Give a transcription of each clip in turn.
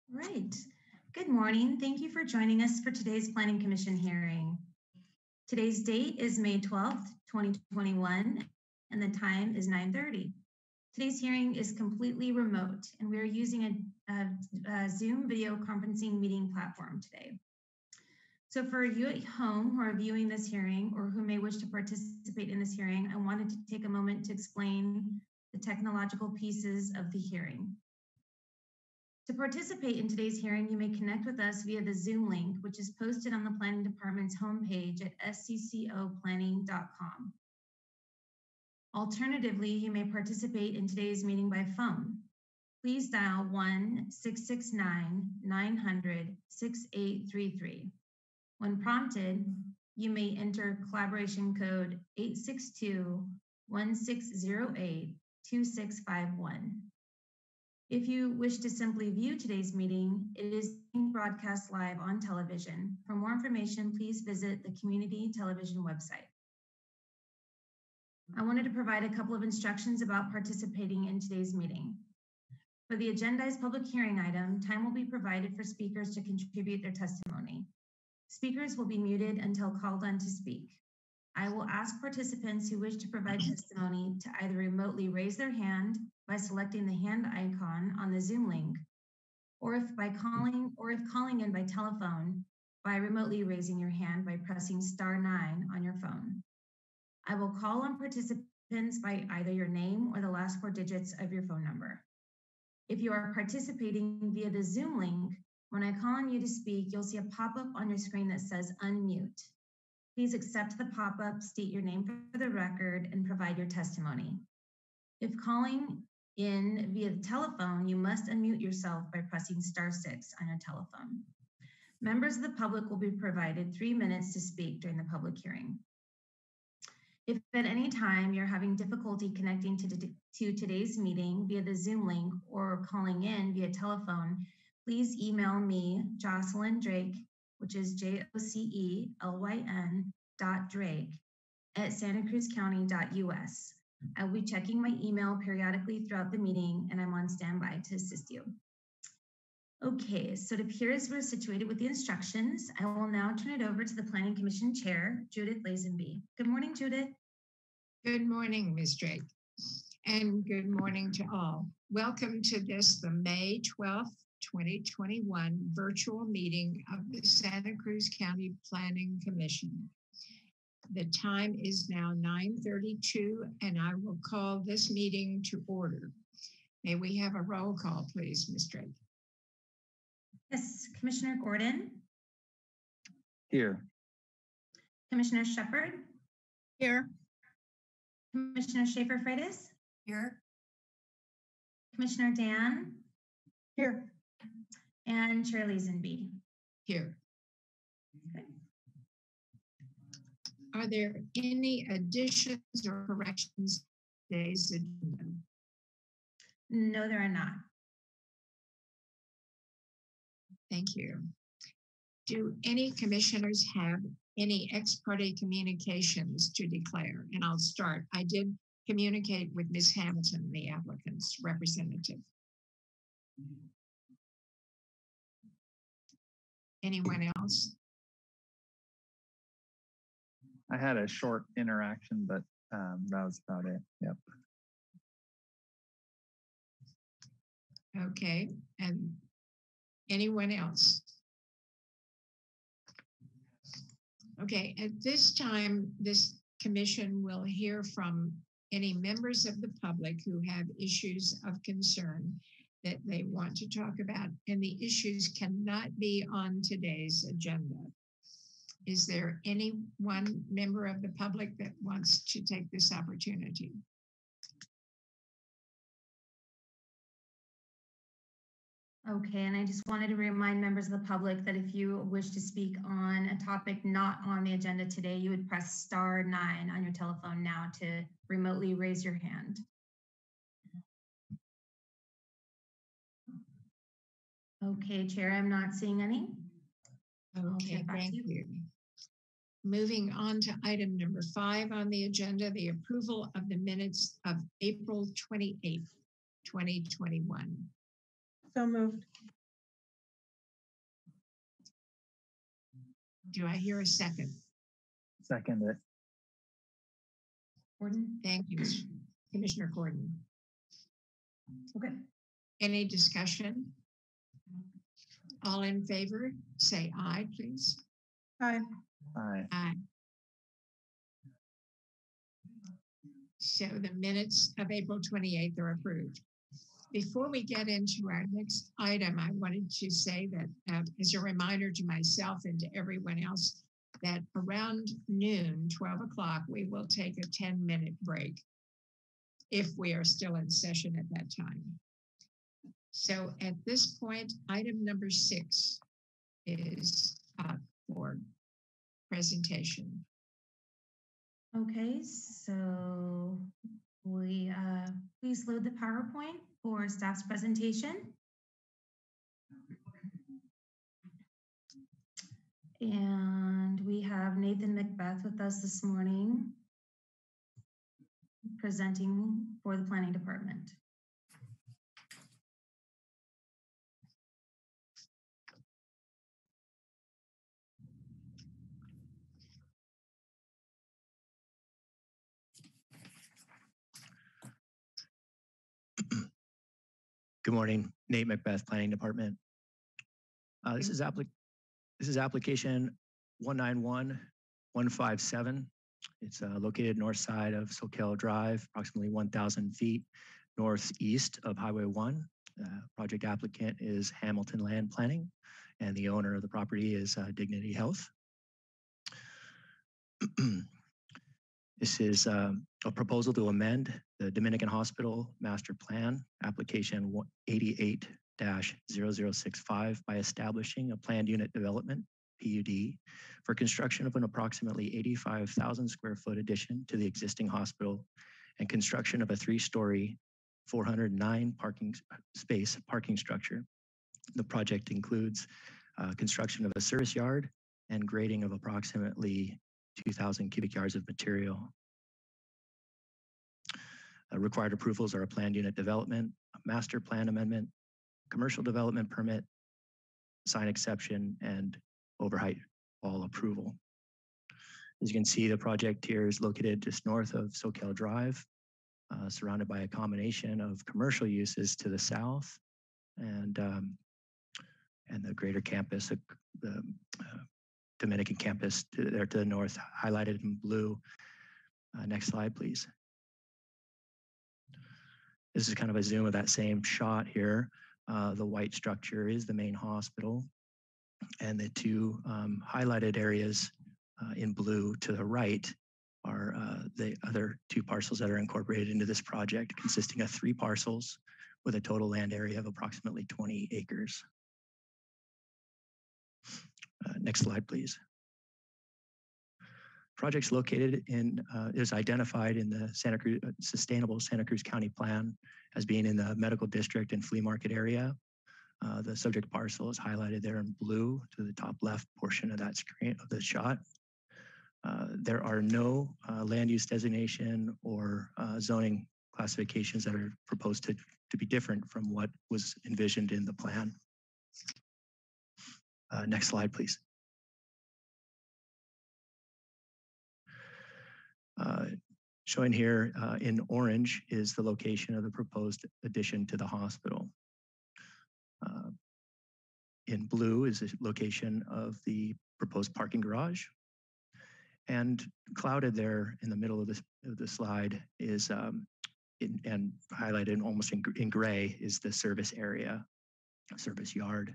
Right. Good morning. Thank you for joining us for today's Planning Commission hearing. Today's date is May 12th, 2021, and the time is 9:30. Today's hearing is completely remote, and we are using a Zoom video conferencing meeting platform today. So for you at home who are viewing this hearing or who may wish to participate in this hearing, I wanted to take a moment to explain the technological pieces of the hearing. To participate in today's hearing, you may connect with us via the Zoom link, which is posted on the Planning Department's homepage at sccoplanning.com. Alternatively, you may participate in today's meeting by phone. Please dial 1-669-900-6833. When prompted, you may enter collaboration code 862-1608-2651. If you wish to simply view today's meeting, it is being broadcast live on television. For more information, please visit the community television website. I wanted to provide a couple of instructions about participating in today's meeting. For the agendized public hearing item, time will be provided for speakers to contribute their testimony. Speakers will be muted until called on to speak. I will ask participants who wish to provide testimony to either remotely raise their hand by selecting the hand icon on the Zoom link, or if calling in by telephone, by remotely raising your hand by pressing *9 on your phone. I will call on participants by either your name or the last 4 digits of your phone number. If you are participating via the Zoom link, when I call on you to speak, you'll see a pop-up on your screen that says unmute. Please accept the pop-up, state your name for the record, and provide your testimony. If calling in via the telephone, you must unmute yourself by pressing *6 on your telephone. Members of the public will be provided 3 minutes to speak during the public hearing. If at any time you're having difficulty connecting to today's meeting via the Zoom link or calling in via telephone, please email me, Jocelyn Drake, which is jocelyn.drake@santacruzcounty.us. I will be checking my email periodically throughout the meeting, and I'm on standby to assist you. Okay, so it appears we're situated with the instructions. I will now turn it over to the Planning Commission Chair, Judith Lazenby. Good morning, Judith. Good morning, Ms. Drake, and good morning to all. Welcome to the May 12th, 2021 virtual meeting of the Santa Cruz County Planning Commission. The time is now 9:32, and I will call this meeting to order. May we have a roll call, please, Ms. Drake? Yes, Commissioner Gordon. Here. Commissioner Shepard. Here. Commissioner Schaefer-Freitas. Here. Commissioner Dan. Here. And Chair Lazenby. Here. Okay. Are there any additions or corrections to today's agenda? No, there are not. Thank you. Do any commissioners have any ex parte communications to declare? And I'll start. I did communicate with Ms. Hamilton, the applicant's representative. Anyone else? I had a short interaction, but that was about it. Yep. Okay. And anyone else? Okay. At this time, this commission will hear from any members of the public who have issues of concern that they want to talk about, and the issues cannot be on today's agenda. Is there any one member of the public that wants to take this opportunity? Okay, and I just wanted to remind members of the public that if you wish to speak on a topic not on the agenda today, you would press *9 on your telephone now to remotely raise your hand. Okay, Chair, I'm not seeing any. Okay, thank you. Moving on to item number 5 on the agenda, the approval of the minutes of April 28th, 2021. So moved. Do I hear a second? Second it. Gordon? Thank you, Commissioner Gordon. Okay. Any discussion? All in favor, say aye, please. Aye. Aye. Aye. So the minutes of April 28th are approved. Before we get into our next item, I wanted to say that as a reminder to myself and to everyone else that around noon, 12 o'clock, we will take a 10-minute break if we are still in session at that time. So at this point, item number 6 is up for presentation. Okay, so we please load the PowerPoint for staff's presentation. And we have Nathan Macbeth with us this morning, presenting for the Planning Department. Good morning, Nate Macbeth, Planning Department. This is application 191157. It's located north side of Soquel Drive, approximately 1,000 feet northeast of Highway 1. Project applicant is Hamilton Land Planning, and the owner of the property is Dignity Health. This is a proposal to amend the Dominican Hospital Master Plan, application 88-0065, by establishing a planned unit development, PUD, for construction of an approximately 85,000 square foot addition to the existing hospital and construction of a 3-story, 409 parking structure. The project includes construction of a service yard and grading of approximately 2,000 cubic yards of material. Required approvals are a planned unit development, a master plan amendment, commercial development permit, sign exception, and overheight wall approval. As you can see, the project here is located just north of Soquel Drive, surrounded by a combination of commercial uses to the south and the greater campus, the Dominican campus there to the north, highlighted in blue. Next slide, please. This is kind of a zoom of that same shot here. The white structure is the main hospital, and the two highlighted areas in blue to the right are the other 2 parcels that are incorporated into this project, consisting of 3 parcels with a total land area of approximately 20 acres. Next slide, please. Projects located in, is identified in the Sustainable Santa Cruz County Plan as being in the medical district and flea market area. The subject parcel is highlighted there in blue to the top left portion of that screen of the shot. There are no land use designation or zoning classifications that are proposed to be different from what was envisioned in the plan. Next slide, please. Showing here in orange is the location of the proposed addition to the hospital. In blue is the location of the proposed parking garage. And clouded there in the middle of the slide is, and highlighted almost in gray, is the service area, service yard.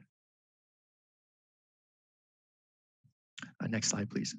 Next slide, please.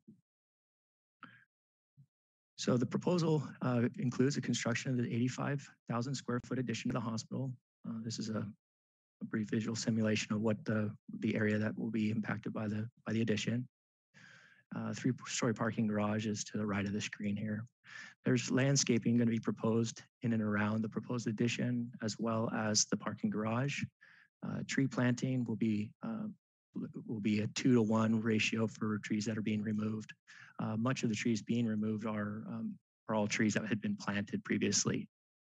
So the proposal includes the construction of the 85,000 square foot addition to the hospital. This is a brief visual simulation of what the area that will be impacted by the addition. 3-story parking garage is to the right of the screen here. There's landscaping going to be proposed in and around the proposed addition, as well as the parking garage. Tree planting will be a 2-to-1 ratio for trees that are being removed. Much of the trees being removed are all trees that had been planted previously.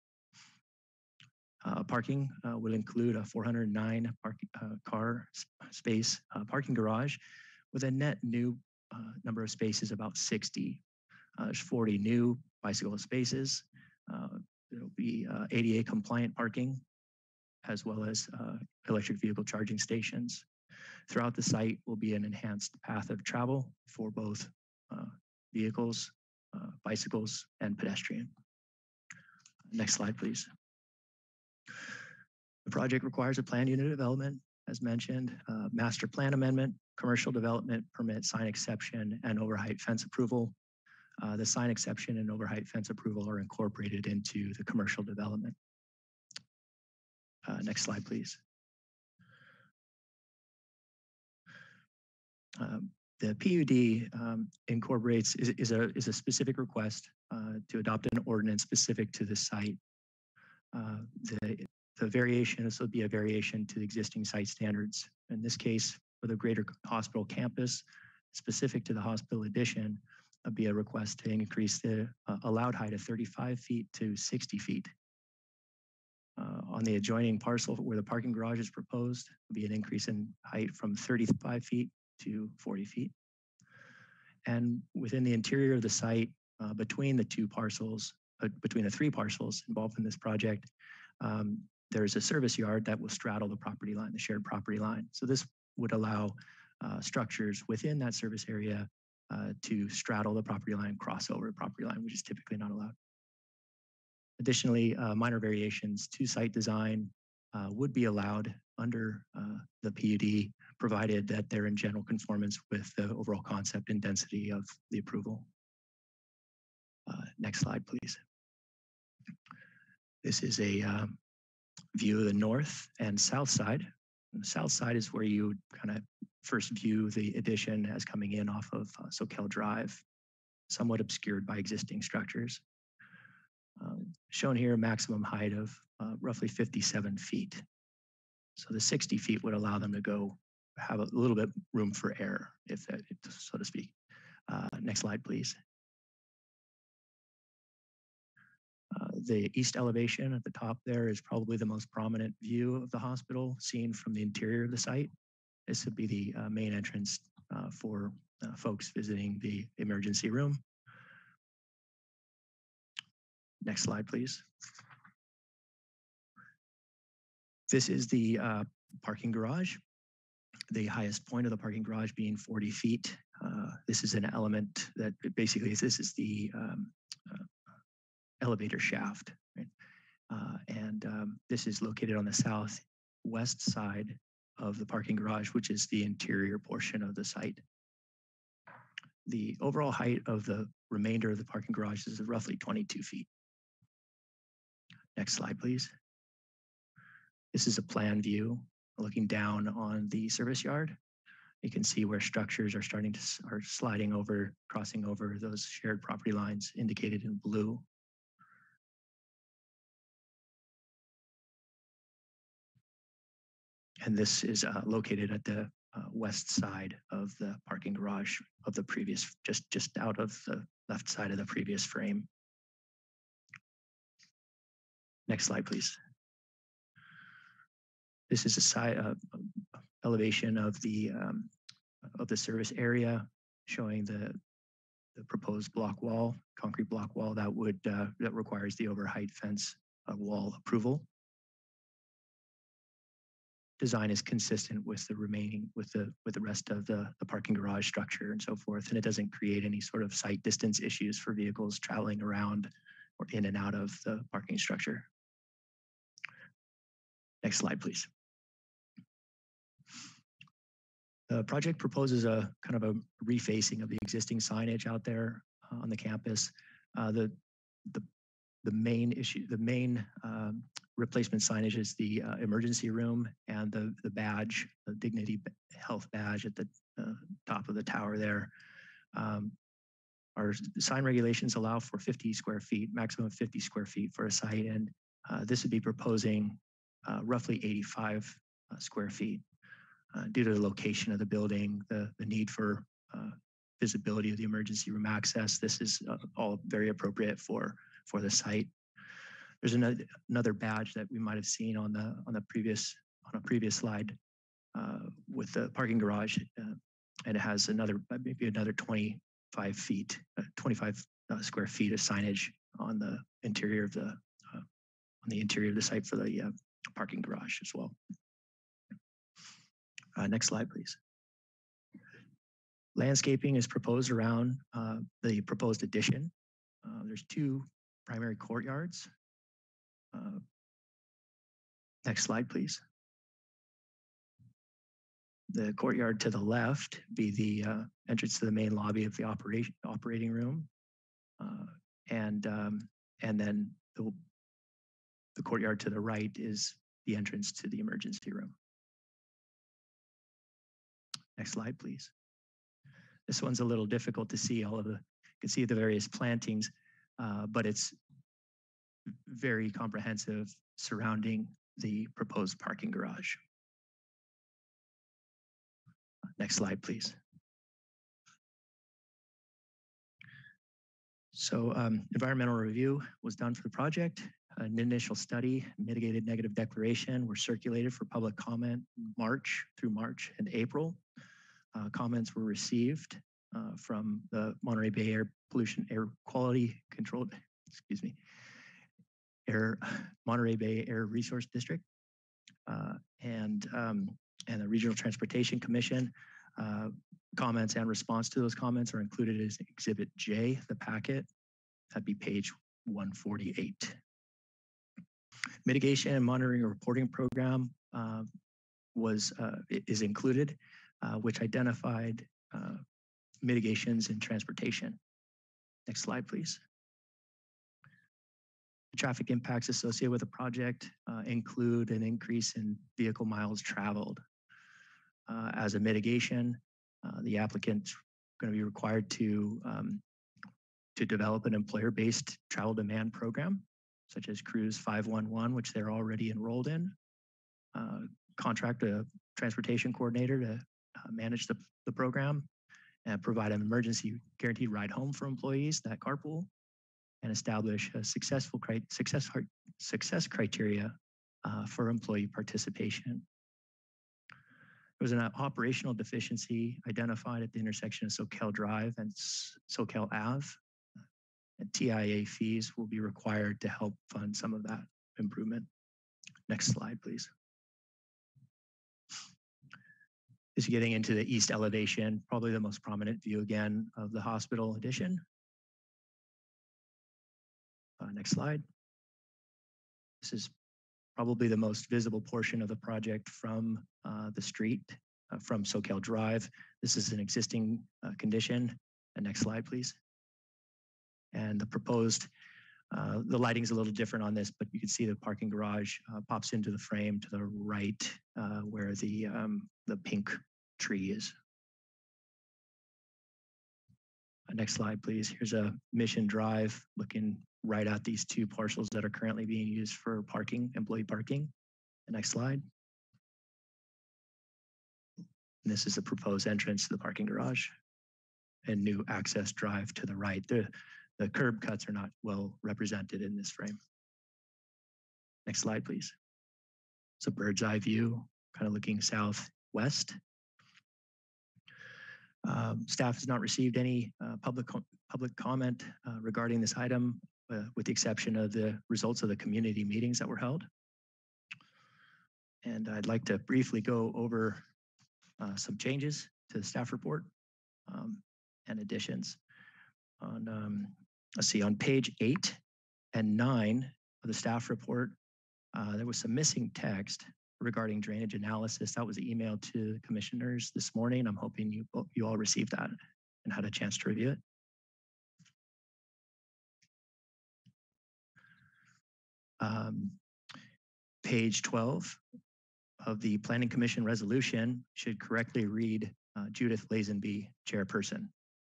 Parking will include a 409 car space parking garage with a net new number of spaces about 60. There's 40 new bicycle spaces. There'll be ADA compliant parking, as well as electric vehicle charging stations. Throughout the site will be an enhanced path of travel for both vehicles, bicycles, and pedestrian. Next slide, please. The project requires a planned unit development, as mentioned, master plan amendment, commercial development permit, sign exception, and overheight fence approval. The sign exception and overheight fence approval are incorporated into the commercial development. Next slide, please. The PUD incorporates is a specific request to adopt an ordinance specific to the site. The variation, this will be a variation to the existing site standards. In this case, for the greater hospital campus, specific to the hospital addition, would be a request to increase the allowed height of 35 feet to 60 feet. On the adjoining parcel where the parking garage is proposed, will be an increase in height from 35 feet to 40 feet. And within the interior of the site, between the two parcels, between the three parcels involved in this project, there's a service yard that will straddle the property line, the shared property line. So this would allow structures within that service area to straddle the property line, cross over the property line, which is typically not allowed. Additionally, minor variations to site design would be allowed under the PUD, provided that they're in general conformance with the overall concept and density of the approval. Next slide, please. This is a view of the north and south side. And the south side is where you kind of first view the addition as coming in off of Soquel Drive, somewhat obscured by existing structures. Shown here, a maximum height of roughly 57 feet. So the 60 feet would allow them to go have a little bit room for error, if that, so to speak. Next slide, please. The east elevation at the top there is probably the most prominent view of the hospital seen from the interior of the site. This would be the main entrance for folks visiting the emergency room. Next slide, please. This is the parking garage, the highest point of the parking garage being 40 feet. This is an element that basically, this is the elevator shaft, right? This is located on the southwest side of the parking garage, which is the interior portion of the site. The overall height of the remainder of the parking garage is roughly 22 feet. Next slide, please. This is a plan view looking down on the service yard. You can see where structures are sliding over, crossing over those shared property lines indicated in blue. And this is located at the west side of the parking garage of the previous, just out of the left side of the previous frame. Next slide, please. This is a side elevation of the service area, showing the proposed block wall, concrete block wall that requires the overheight fence wall approval. Design is consistent with the remaining with the rest of the parking garage structure and so forth, and it doesn't create any sort of site distance issues for vehicles traveling around or in and out of the parking structure. Next slide, please. The project proposes a kind of a refacing of the existing signage out there on the campus. The main replacement signage is the emergency room and the badge, the Dignity Health badge at the top of the tower there. Our sign regulations allow for 50 square feet, maximum 50 square feet for a site, and this would be proposing roughly 85 square feet. Due to the location of the building, the need for visibility of the emergency room access, this is all very appropriate for the site. There's another badge that we might have seen on a previous slide with the parking garage and it has another, maybe another 25 feet, 25 square feet of signage on the interior of the site for the parking garage as well. Next slide, please. Landscaping is proposed around the proposed addition. There's two primary courtyards. Next slide, please. The courtyard to the left be the entrance to the main lobby of the operating room, and then the courtyard to the right is the entrance to the emergency room. Next slide, please. This one's a little difficult to see. You can see the various plantings, but it's very comprehensive surrounding the proposed parking garage. Next slide, please. So environmental review was done for the project. An initial study, mitigated negative declaration were circulated for public comment through March and April. Comments were received from the Monterey Bay Air Quality Control, Monterey Bay Air Resource District, and the Regional Transportation Commission. Comments and response to those comments are included as Exhibit J, the packet. That'd be page 148. Mitigation and monitoring and reporting program is included, which identified mitigations in transportation. Next slide, please. The traffic impacts associated with the project include an increase in vehicle miles traveled. As a mitigation, the applicant's going to be required to develop an employer-based travel demand program, such as Cruz 511, which they're already enrolled in. Contract a transportation coordinator to manage the program and provide an emergency guaranteed ride home for employees that carpool, and establish a success criteria for employee participation. There was an operational deficiency identified at the intersection of Soquel Drive and Soquel Ave. And TIA fees will be required to help fund some of that improvement. Next slide, please. This is getting into the east elevation, probably the most prominent view again of the hospital addition. Next slide. This is probably the most visible portion of the project from the street, from Soquel Drive. This is an existing condition. And next slide, please. And the proposed, the lighting's a little different on this, but you can see the parking garage pops into the frame to the right where the pink tree is. Next slide, please. Here's a Mission Drive looking right at these two parcels that are currently being used for parking, employee parking. The next slide. And this is the proposed entrance to the parking garage and new access drive to the right. The curb cuts are not well represented in this frame. Next slide, please. It's a bird's eye view, kind of looking southwest. Staff has not received any public comment regarding this item, with the exception of the results of the community meetings that were held. And I'd like to briefly go over some changes to the staff report and additions. Let's see, on page 8 and 9 of the staff report, there was some missing text regarding drainage analysis. That was emailed to commissioners this morning. I'm hoping you all received that and had a chance to review it. Page 12 of the Planning Commission resolution should correctly read Judith Lazenby, chairperson.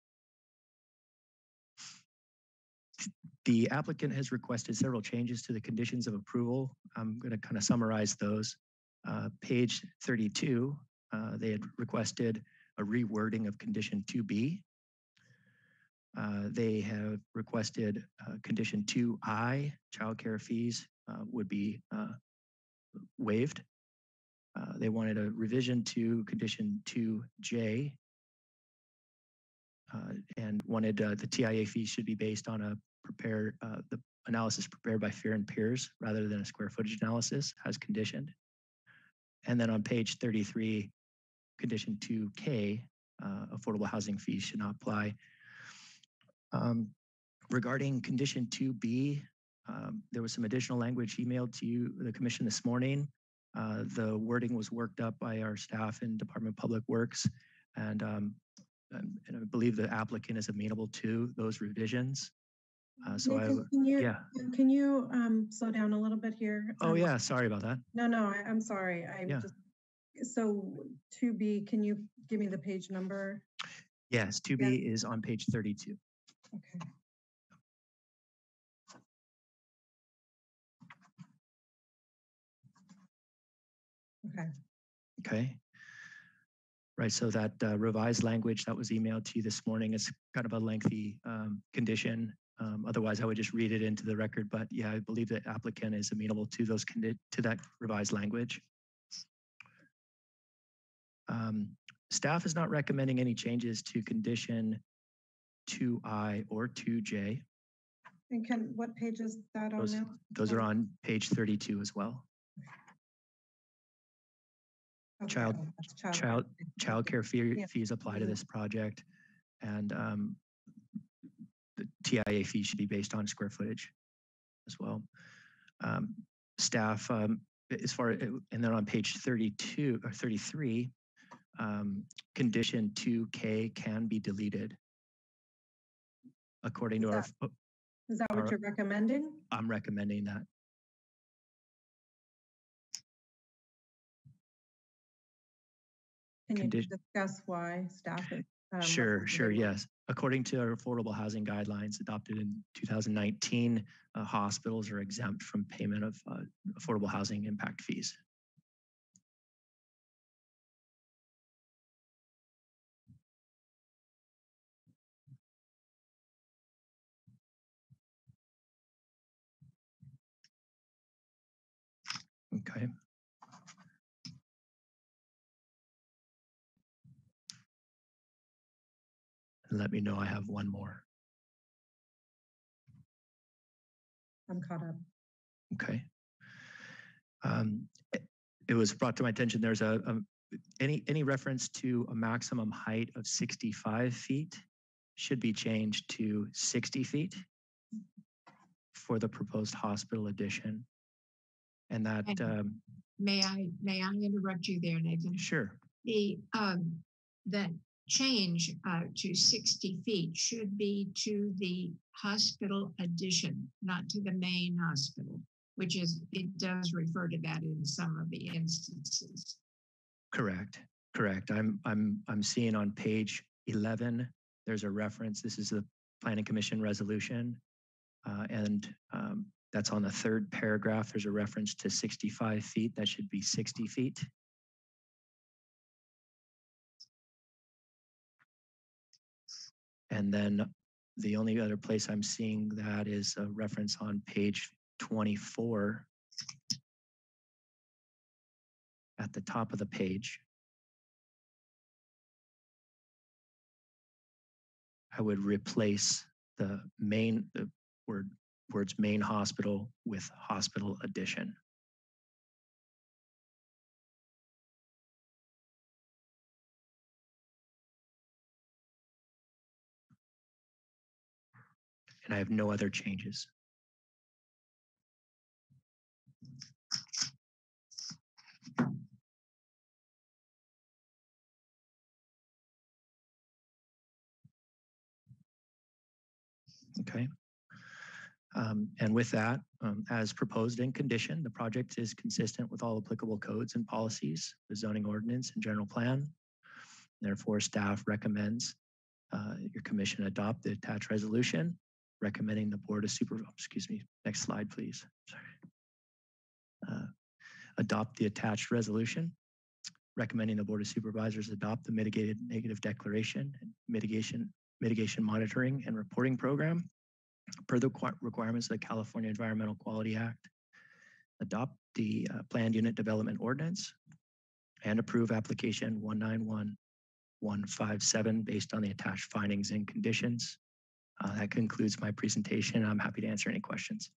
The applicant has requested several changes to the conditions of approval. I'm going to kind of summarize those. Page 32, they had requested a rewording of condition 2B. They have requested condition 2I, childcare fees would be waived. They wanted a revision to condition 2J, and wanted the TIA fee should be based on the analysis prepared by Fear and Peers rather than a square footage analysis as conditioned. And then on page 33, condition 2K, affordable housing fees should not apply. Regarding condition 2B, there was some additional language emailed to you, the commission, this morning. The wording was worked up by our staff in Department of Public Works, and I believe the applicant is amenable to those revisions. Nathan, can you slow down a little bit here? Oh yeah, sorry about that. No, I'm sorry. So 2B, can you give me the page number? Yes, 2B is on page 32. Okay. Okay. Right, so that revised language that was emailed to you this morning is kind of a lengthy condition. Otherwise, I would just read it into the record. But yeah, I believe the applicant is amenable to to that revised language. Staff is not recommending any changes to condition 2I or 2J. And what page is that on now? Those are on page 32 as well. Okay. Child care fees apply to this project, and the TIA fee should be based on square footage as well. Staff, as far as, and then on page 32 or 33, condition 2K can be deleted. According to is that what you're recommending? I'm recommending that. Can you discuss why staff is? Sure, yes. According to our affordable housing guidelines adopted in 2019, hospitals are exempt from payment of affordable housing impact fees. Okay. And let me know I have one more. I'm caught up. Okay. It was brought to my attention there's any reference to a maximum height of 65 feet should be changed to 60 feet for the proposed hospital addition. And that may I interrupt you there, Nathan? Sure. The change to 60 feet should be to the hospital addition, not to the main hospital, which is, it does refer to that in some of the instances. Correct. I'm seeing on page 11, there's a reference. This is the Planning Commission resolution. And that's on the third paragraph. There's a reference to 65 feet. That should be 60 feet. And then the only other place I'm seeing that is a reference on page 24 at the top of the page. I would replace the words main hospital with hospital addition. And I have no other changes. Okay. And with that, as proposed and conditioned, the project is consistent with all applicable codes and policies, the zoning ordinance and general plan. Therefore, staff recommends your commission adopt the attached resolution, recommending the Board of Supervisors, excuse me, next slide, please. Sorry. Adopt the attached resolution, recommending the Board of Supervisors adopt the mitigated negative declaration and mitigation monitoring and reporting program per the requirements of the California Environmental Quality Act, adopt the planned unit development ordinance, and approve application 157 based on the attached findings and conditions. That concludes my presentation. I'm happy to answer any questions.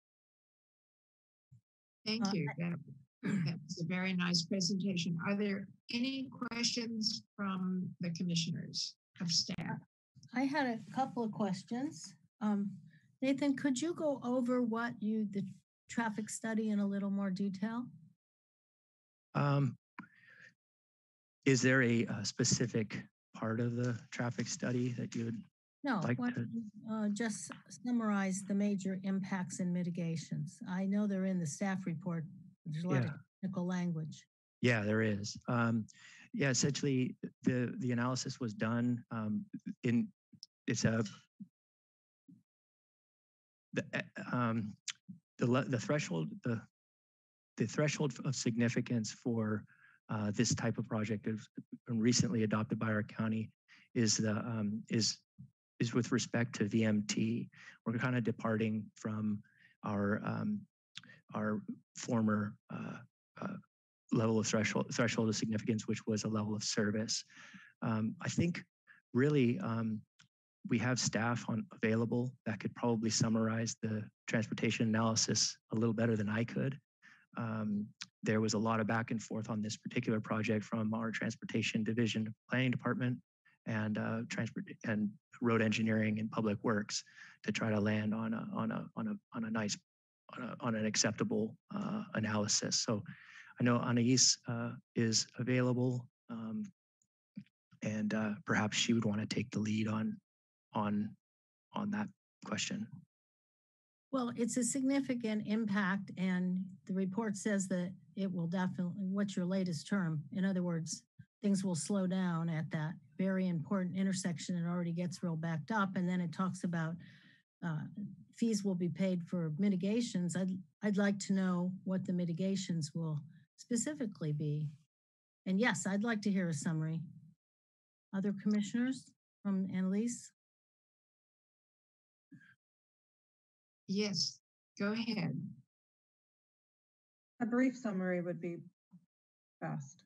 Thank you. That was a very nice presentation. Are there any questions from the commissioners of staff? I had a couple of questions. Nathan, could you go over the traffic study in a little more detail? Is there a specific part of the traffic study that you would No, like to? just summarize the major impacts and mitigations. I know they're in the staff report. There's a lot of technical language. Yeah, there is. Yeah, essentially the analysis was done the threshold of significance for this type of project is recently adopted by our county is with respect to VMT. We're kind of departing from our former level of threshold of significance, which was a level of service. I think really we have staff available that could probably summarize the transportation analysis a little better than I could. There was a lot of back and forth on this particular project from our transportation division planning department and road engineering and public works to try to land on an acceptable analysis. So I know Anais is available, and perhaps she would want to take the lead on that question. Well, it's a significant impact, and the report says that it will definitely, what's your latest term? In other words, things will slow down at that very important intersection. It already gets real backed up. And then it talks about fees will be paid for mitigations. I'd like to know what the mitigations will specifically be. And yes, I'd like to hear a summary. Other commissioners from Annalise? Yes, go ahead. A brief summary would be best.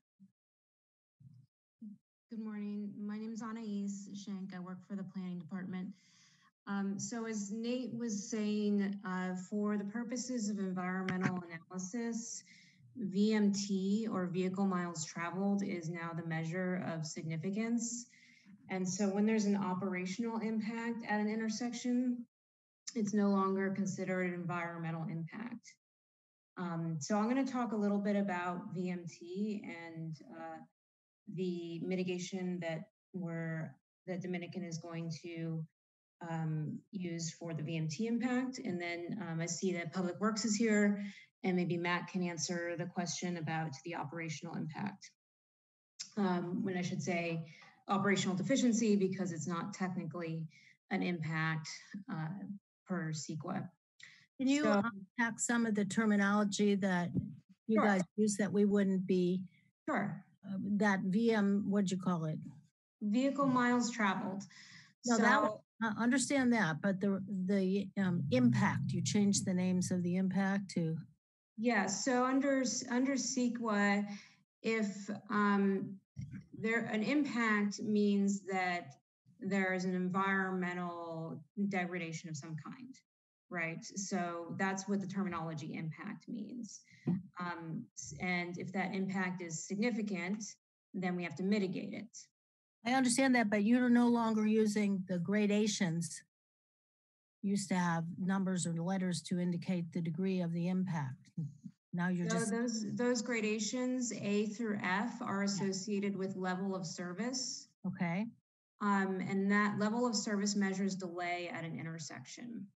Good morning. My name is Anais Schenk. I work for the planning department. So as Nate was saying, for the purposes of environmental analysis, VMT or vehicle miles traveled is now the measure of significance. And so when there's an operational impact at an intersection, it's no longer considered an environmental impact. So I'm going to talk a little bit about VMT and the mitigation that Dominican is going to use for the VMT impact. And then I see that Public Works is here, and maybe Matt can answer the question about the operational impact. When I should say operational deficiency, because it's not technically an impact per CEQA. Can you unpack some of the terminology that you guys use that we wouldn't be? Sure. That what'd you call it? Vehicle miles traveled. No, so, I understand that, but the impact, you changed the names of the impact to? Yeah, so under CEQA, if an impact means that there is an environmental degradation of some kind, right? So that's what the terminology impact means. And if that impact is significant, then we have to mitigate it. I understand that, but you're no longer using the gradations. You used to have numbers or letters to indicate the degree of the impact. Now you're just... Those gradations, A through F, are associated with level of service. Okay. And that level of service measures delay at an intersection.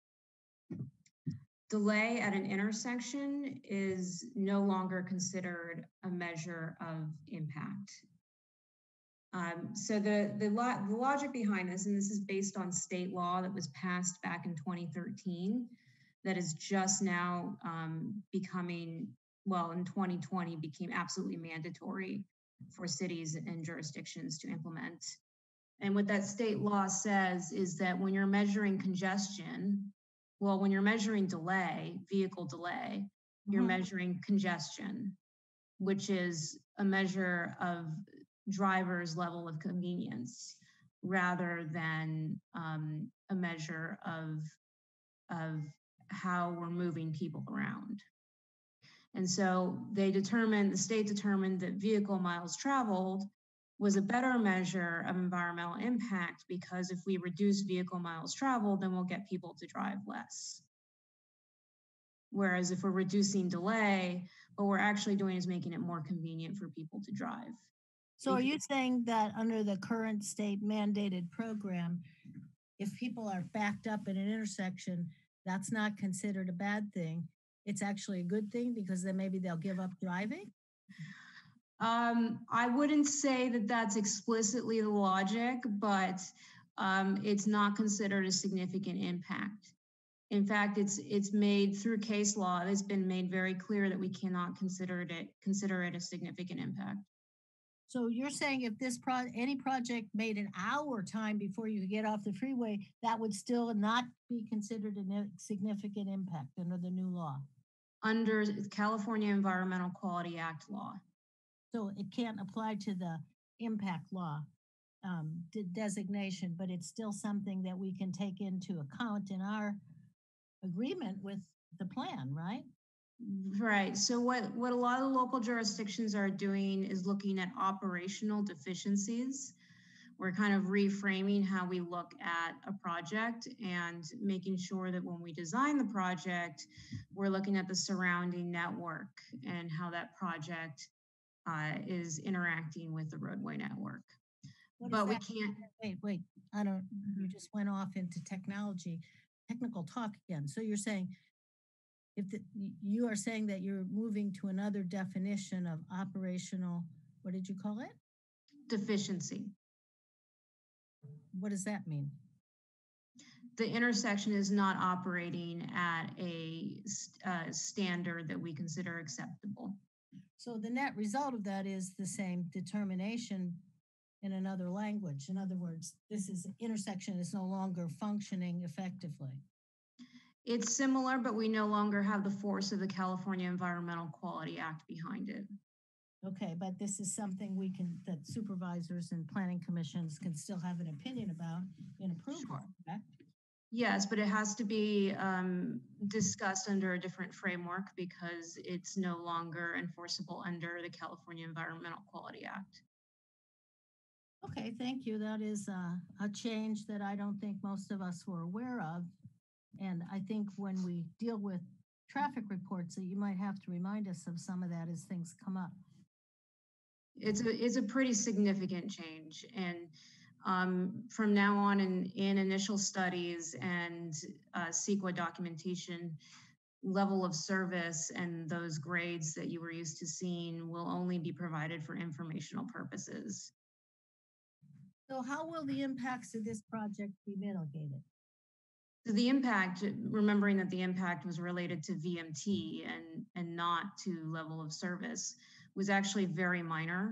Delay at an intersection is no longer considered a measure of impact. So the logic behind this, and this is based on state law that was passed back in 2013, that is just now becoming, well, in 2020 became absolutely mandatory for cities and jurisdictions to implement. And what that state law says is that when you're measuring congestion, well, when you're measuring delay, vehicle delay, you're measuring congestion, which is a measure of driver's level of convenience rather than a measure of how we're moving people around. And so the state determined that vehicle miles traveled was a better measure of environmental impact, because if we reduce vehicle miles traveled, then we'll get people to drive less. Whereas if we're reducing delay, what we're actually doing is making it more convenient for people to drive. So are you saying that under the current state mandated program, if people are backed up in an intersection, that's not considered a bad thing? It's actually a good thing because then maybe they'll give up driving? I wouldn't say that that's explicitly the logic, but it's not considered a significant impact. In fact, it's made through case law. It's been made very clear that we cannot consider it a significant impact. So you're saying if this any project made an hour time before you get off the freeway, that would still not be considered a significant impact under the new law? Under California Environmental Quality Act law. So it can't apply to the impact law designation, but it's still something that we can take into account in our agreement with the plan, right? Right. So what a lot of local jurisdictions are doing is looking at operational deficiencies. We're kind of reframing how we look at a project and making sure that when we design the project, we're looking at the surrounding network and how that project is interacting with the roadway network. But we can't. Wait. You just went off into technical talk again. So you're saying, you are saying that you're moving to another definition of operational, what did you call it? Deficiency. What does that mean? The intersection is not operating at a standard that we consider acceptable. So the net result of that is the same determination in another language. In other words, intersection is no longer functioning effectively. It's similar, but we no longer have the force of the California Environmental Quality Act behind it. Okay, but this is something that supervisors and planning commissions can still have an opinion about in approval, correct? Yes, but it has to be discussed under a different framework because it's no longer enforceable under the California Environmental Quality Act. Okay, thank you. That is a change that I don't think most of us were aware of. And I think when we deal with traffic reports, that you might have to remind us of some of that as things come up. It's a pretty significant change. And from now on in initial studies and CEQA documentation, level of service and those grades that you were used to seeing will only be provided for informational purposes. So how will the impacts of this project be mitigated? So the impact, remembering that the impact was related to VMT and not to level of service, was actually very minor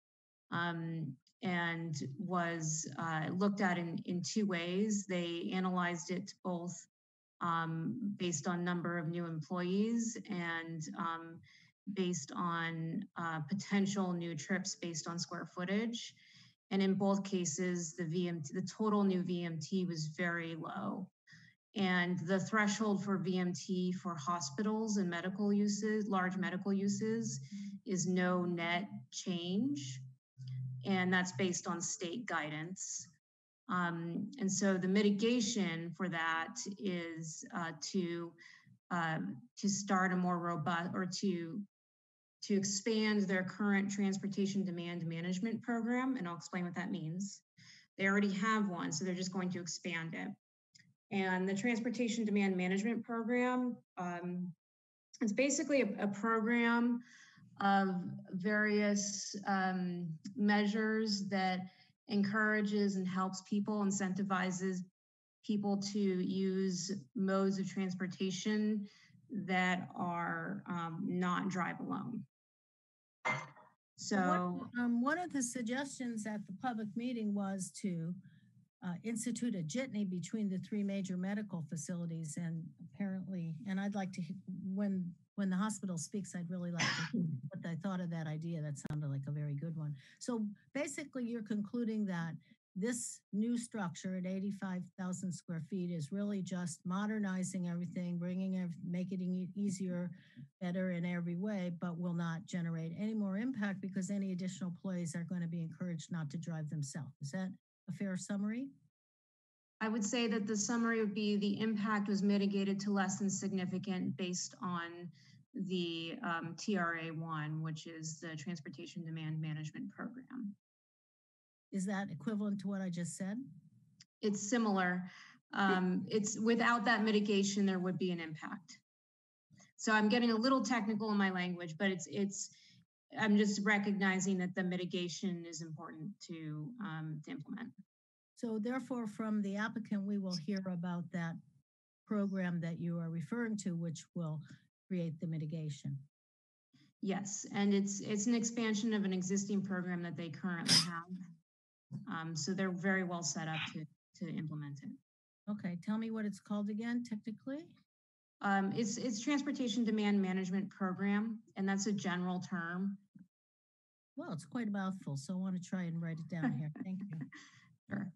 and was looked at in two ways. They analyzed it both based on number of new employees and based on potential new trips based on square footage. And in both cases, the total new VMT was very low. And the threshold for VMT for hospitals and medical uses, large medical uses, is no net change. And that's based on state guidance. And so the mitigation for that is to start a more robust, or to expand their current transportation demand management program. And I'll explain what that means. They already have one, so they're just going to expand it. And the Transportation Demand Management Program, it's basically a program of various measures that encourages and helps people, incentivizes people to use modes of transportation that are not drive alone. So one of the suggestions at the public meeting was to institute a jitney between the three major medical facilities, and apparently, and I'd like to, when when the hospital speaks, I'd really like to hear what they thought of that idea. That sounded like a very good one. So basically, you're concluding that this new structure at 85,000 square feet is really just modernizing everything, making it easier, better in every way, but will not generate any more impact because any additional employees are going to be encouraged not to drive themselves. Is that a fair summary? I would say that the summary would be the impact was mitigated to less than significant based on the TRA1, which is the Transportation Demand Management Program. Is that equivalent to what I just said? It's similar. It's without that mitigation, there would be an impact. So I'm getting a little technical in my language, but I'm just recognizing that the mitigation is important to implement. So therefore, from the applicant, we will hear about that program that you are referring to, which will create the mitigation. Yes, and it's an expansion of an existing program that they currently have. So they're very well set up to implement it. Okay, tell me what it's called again, technically. It's Transportation Demand Management Program, and that's a general term. Well, it's quite a mouthful, so I want to try and write it down here. Thank you. Sure.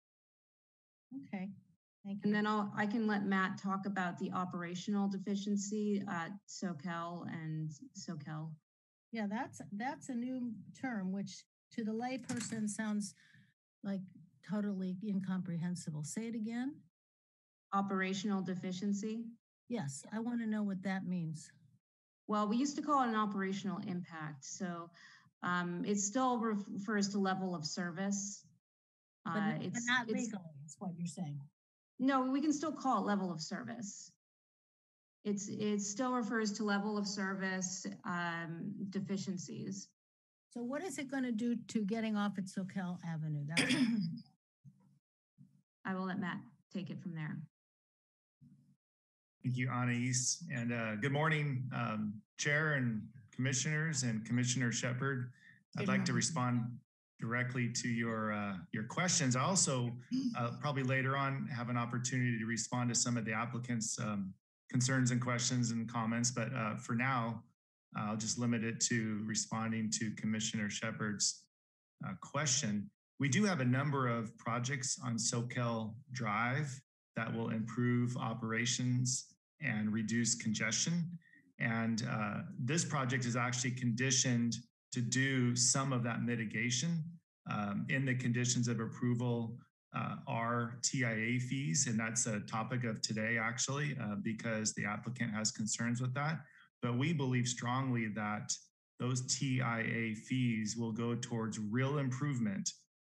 Okay, thank you. And then I can let Matt talk about the operational deficiency at SoCal and SoCal. Yeah, that's a new term, which to the layperson sounds like totally incomprehensible. Say it again. Operational deficiency. Yes, I want to know what that means. Well, we used to call it an operational impact. So it still refers to level of service. But not legally, is what you're saying. No, we can still call it level of service. It still refers to level of service deficiencies. So what is it going to do to getting off at SoCal Avenue? I will let Matt take it from there. Thank you, Anais. And good morning, Chair and Commissioners and Commissioner Shepard. I'd like to respond directly to your questions. I also probably later on have an opportunity to respond to some of the applicants' concerns and questions and comments, but for now, I'll just limit it to responding to Commissioner Shepard's question. We do have a number of projects on SoCal Drive that will improve operations and reduce congestion. And this project is actually conditioned to do some of that mitigation. In the conditions of approval are TIA fees, and that's a topic of today actually, because the applicant has concerns with that. But we believe strongly that those TIA fees will go towards real improvement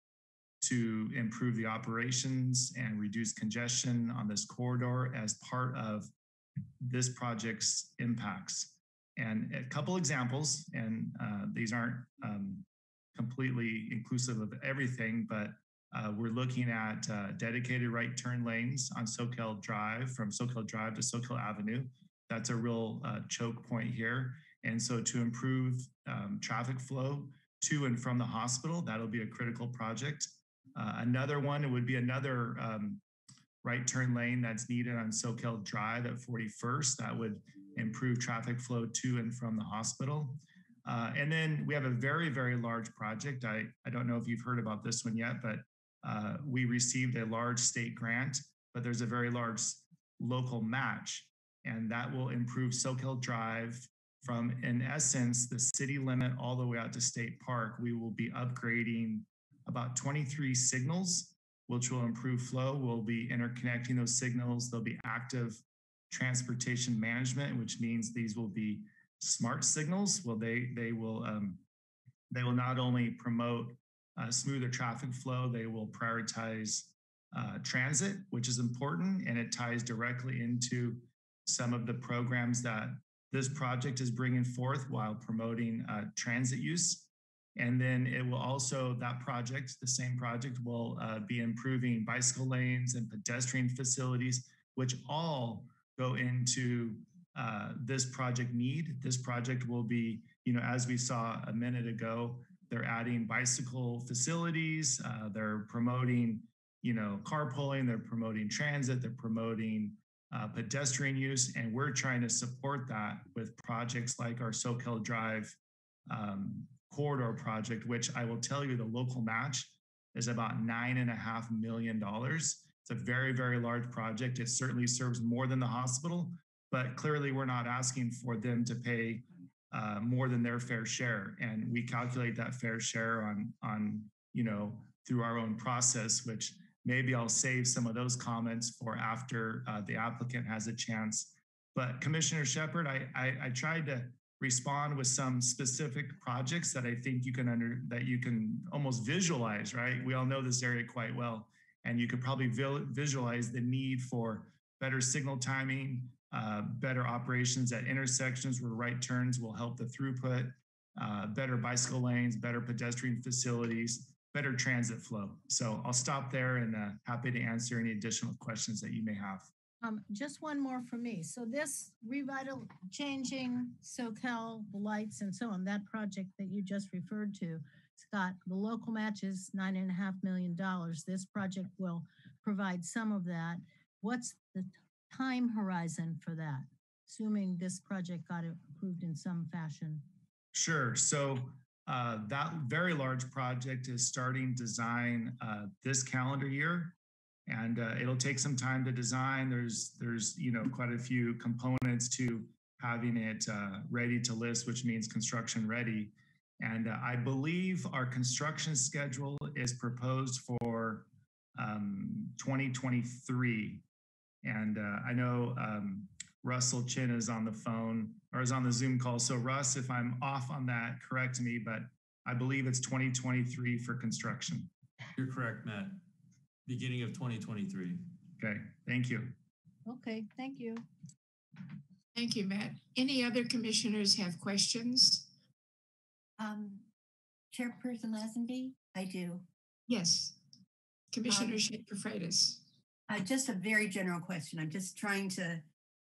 to improve the operations and reduce congestion on this corridor as part of this project's impacts. And a couple examples, and these aren't completely inclusive of everything, but we're looking at dedicated right turn lanes on SoCal Drive, from SoCal Drive to SoCal Avenue. That's a real choke point here. And so to improve traffic flow to and from the hospital, that'll be a critical project. Another one, it would be another right turn lane that's needed on SoCal Drive at 41st. That would improve traffic flow to and from the hospital. And then we have a very, very large project. I don't know if you've heard about this one yet, but we received a large state grant, but there's a very large local match, and that will improve SoCal Drive from, in essence, the city limit all the way out to State Park. We will be upgrading about 23 signals, which will improve flow. We'll be interconnecting those signals. There'll be active transportation management, which means these will be smart signals. Well, they will not only promote smoother traffic flow, they will prioritize transit, which is important, and it ties directly into some of the programs that this project is bringing forth while promoting transit use. And then it will also, that project, the same project, will be improving bicycle lanes and pedestrian facilities, which all go into this project need. This project will be, as we saw a minute ago, they're adding bicycle facilities, they're promoting, carpooling, they're promoting transit, they're promoting pedestrian use, and we're trying to support that with projects like our Soquel Drive corridor project, which I will tell you the local match is about $9.5 million. It's a very, very large project. It certainly serves more than the hospital, but clearly we're not asking for them to pay more than their fair share. And we calculate that fair share on through our own process, which maybe I'll save some of those comments for after the applicant has a chance. But Commissioner Shepherd, I tried to respond with some specific projects that I think you can almost visualize, right? We all know this area quite well, and you could probably visualize the need for better signal timing, better operations at intersections where right turns will help the throughput, better bicycle lanes, better pedestrian facilities, better transit flow. So I'll stop there and happy to answer any additional questions that you may have. Just one more for me. So this changing Soquel, the lights and so on, that project that you just referred to, Scott, the local match is $9.5 million. This project will provide some of that. What's the time horizon for that, assuming this project got approved in some fashion? Sure. So that very large project is starting design this calendar year. And it'll take some time to design. There's quite a few components to having it ready to list, which means construction ready. And I believe our construction schedule is proposed for 2023. And I know Russell Chin is on the phone or is on the Zoom call. So Russ, if I'm off on that, correct me, but I believe it's 2023 for construction. You're correct, Matt. Beginning of 2023. Okay, thank you. Okay, thank you. Thank you, Matt. Any other commissioners have questions? Chairperson Lazenby, I do. Yes. Commissioner Shaker-Freitas. Just a very general question. I'm just trying to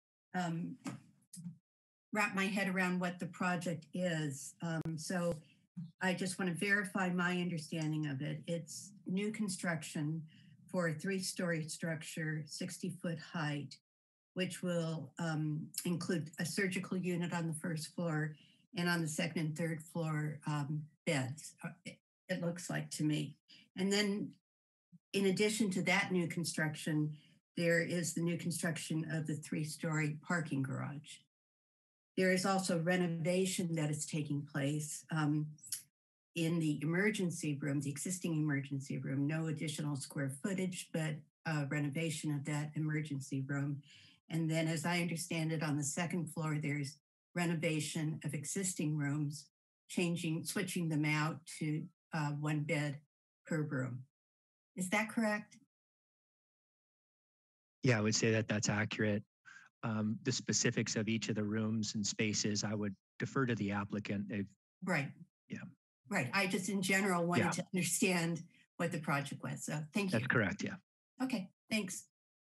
wrap my head around what the project is. So I just want to verify my understanding of it. It's new construction for a 3-story structure, 60-foot height, which will include a surgical unit on the first floor and on the second and third floor beds, it looks like to me. And then in addition to that new construction, there is the new construction of the 3-story parking garage. There is also renovation that is taking place in the emergency room, the existing emergency room, no additional square footage, but renovation of that emergency room. And then as I understand it, on the second floor, there's renovation of existing rooms, switching them out to 1 bed per room. Is that correct? Yeah, I would say that that's accurate. The specifics of each of the rooms and spaces, I would defer to the applicant. Right. Yeah. Right. I just in general wanted to understand what the project was. So thank you. That's correct. Yeah. Okay. Thanks.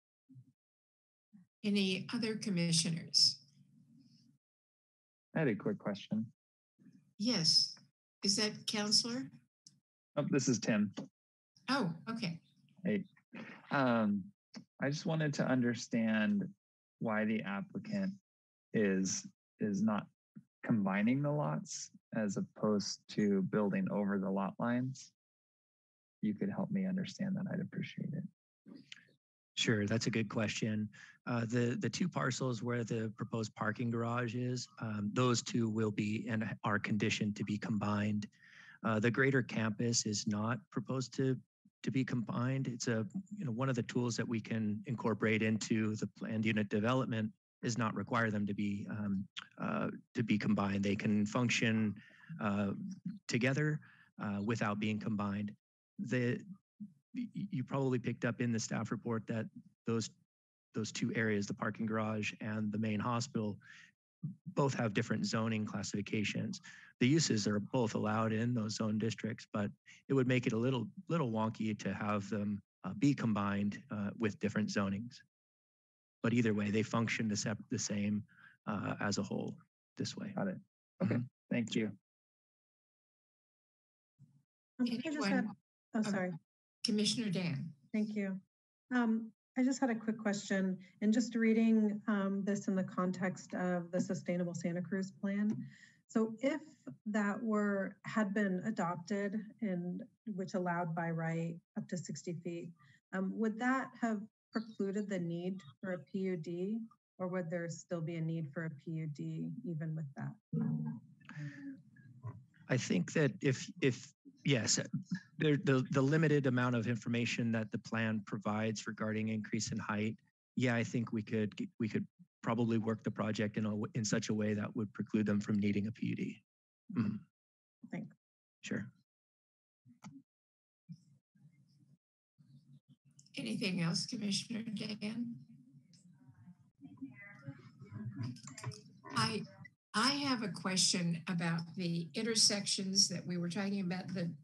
Any other commissioners? I had a quick question. Yes. Is that Counselor? Oh, this is Tim. Oh, okay. Hey. I just wanted to understand why the applicant is not combining the lots as opposed to building over the lot lines. You could help me understand that, I'd appreciate it. Sure, that's a good question. The 2 parcels where the proposed parking garage is, those 2 will be and are conditioned to be combined. The greater campus is not proposed to be combined. It's one of the tools that we can incorporate into the planned unit development is not require them to be combined. They can function together without being combined. You probably picked up in the staff report that those 2 areas, the parking garage and the main hospital, both have different zoning classifications. The uses are both allowed in those zone districts, but it would make it a little wonky to have them be combined with different zonings. But either way, they function the same as a whole this way. Got it. Okay. Thank you. I just have, oh, sorry. Commissioner Dan. Thank you. I just had a quick question, and just reading this in the context of the Sustainable Santa Cruz Plan. So if that had been adopted, and which allowed by right up to 60 feet, would that have precluded the need for a PUD, or would there still be a need for a PUD even with that? I think that if yes, the limited amount of information that the plan provides regarding increase in height, yeah, I think we could probably work the project in such a way that would preclude them from needing a PUD. Mm-hmm. Thanks. Sure. Anything else, Commissioner Dan? I have a question about the intersections that we were talking about,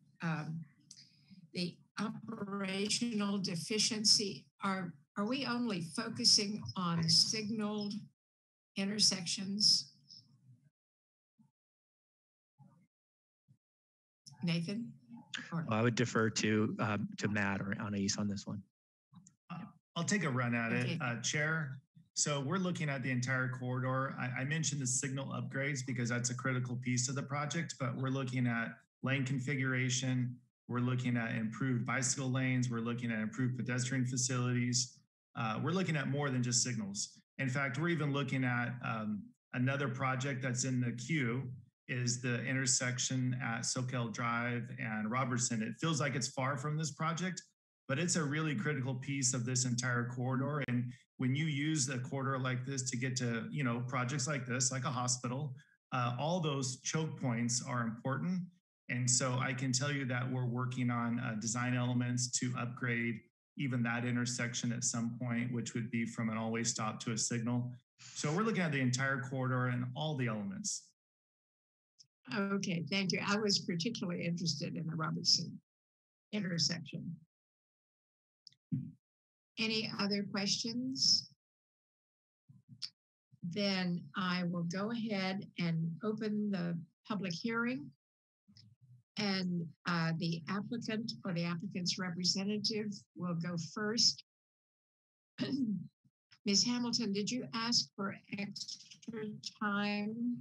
the operational deficiency. Are we only focusing on signaled intersections? Nathan? I would defer to Matt or Anais on this one. I'll take a run at it, Chair. So we're looking at the entire corridor. I mentioned the signal upgrades because that's a critical piece of the project, but we're looking at lane configuration. We're looking at improved bicycle lanes. We're looking at improved pedestrian facilities. We're looking at more than just signals. In fact, we're even looking at another project that's in the queue is the intersection at Soquel Drive and Robertson. It feels like it's far from this project, but it's a really critical piece of this entire corridor. And when you use a corridor like this to get to, projects like this, like a hospital, all those choke points are important. And so I can tell you that we're working on design elements to upgrade even that intersection at some point, which would be from an all-way stop to a signal. So we're looking at the entire corridor and all the elements. Okay, thank you. I was particularly interested in the Robertson intersection. Any other questions? Then I will go ahead and open the public hearing. And the applicant or the applicant's representative will go first. Ms. Hamilton, did you ask for extra time?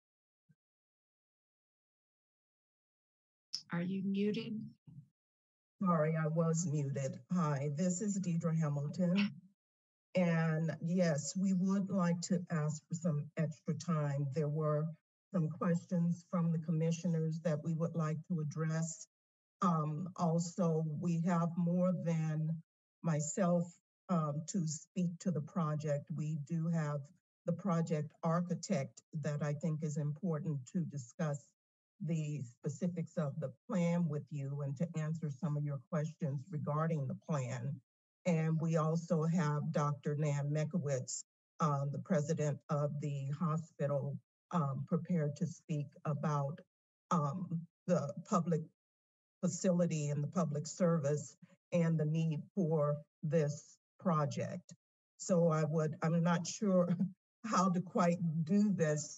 Are you muted? Sorry, I was muted. Hi, this is Deidre Hamilton. And yes, we would like to ask for some extra time. There were some questions from the commissioners that we would like to address. Also, we have more than myself to speak to the project. We do have the project architect that I think is important to discuss the specifics of the plan with you and to answer some of your questions regarding the plan. And we also have Dr. Nan Mekowitz, the president of the hospital, prepared to speak about the public facility and the public service and the need for this project. So I'm not sure how to quite do this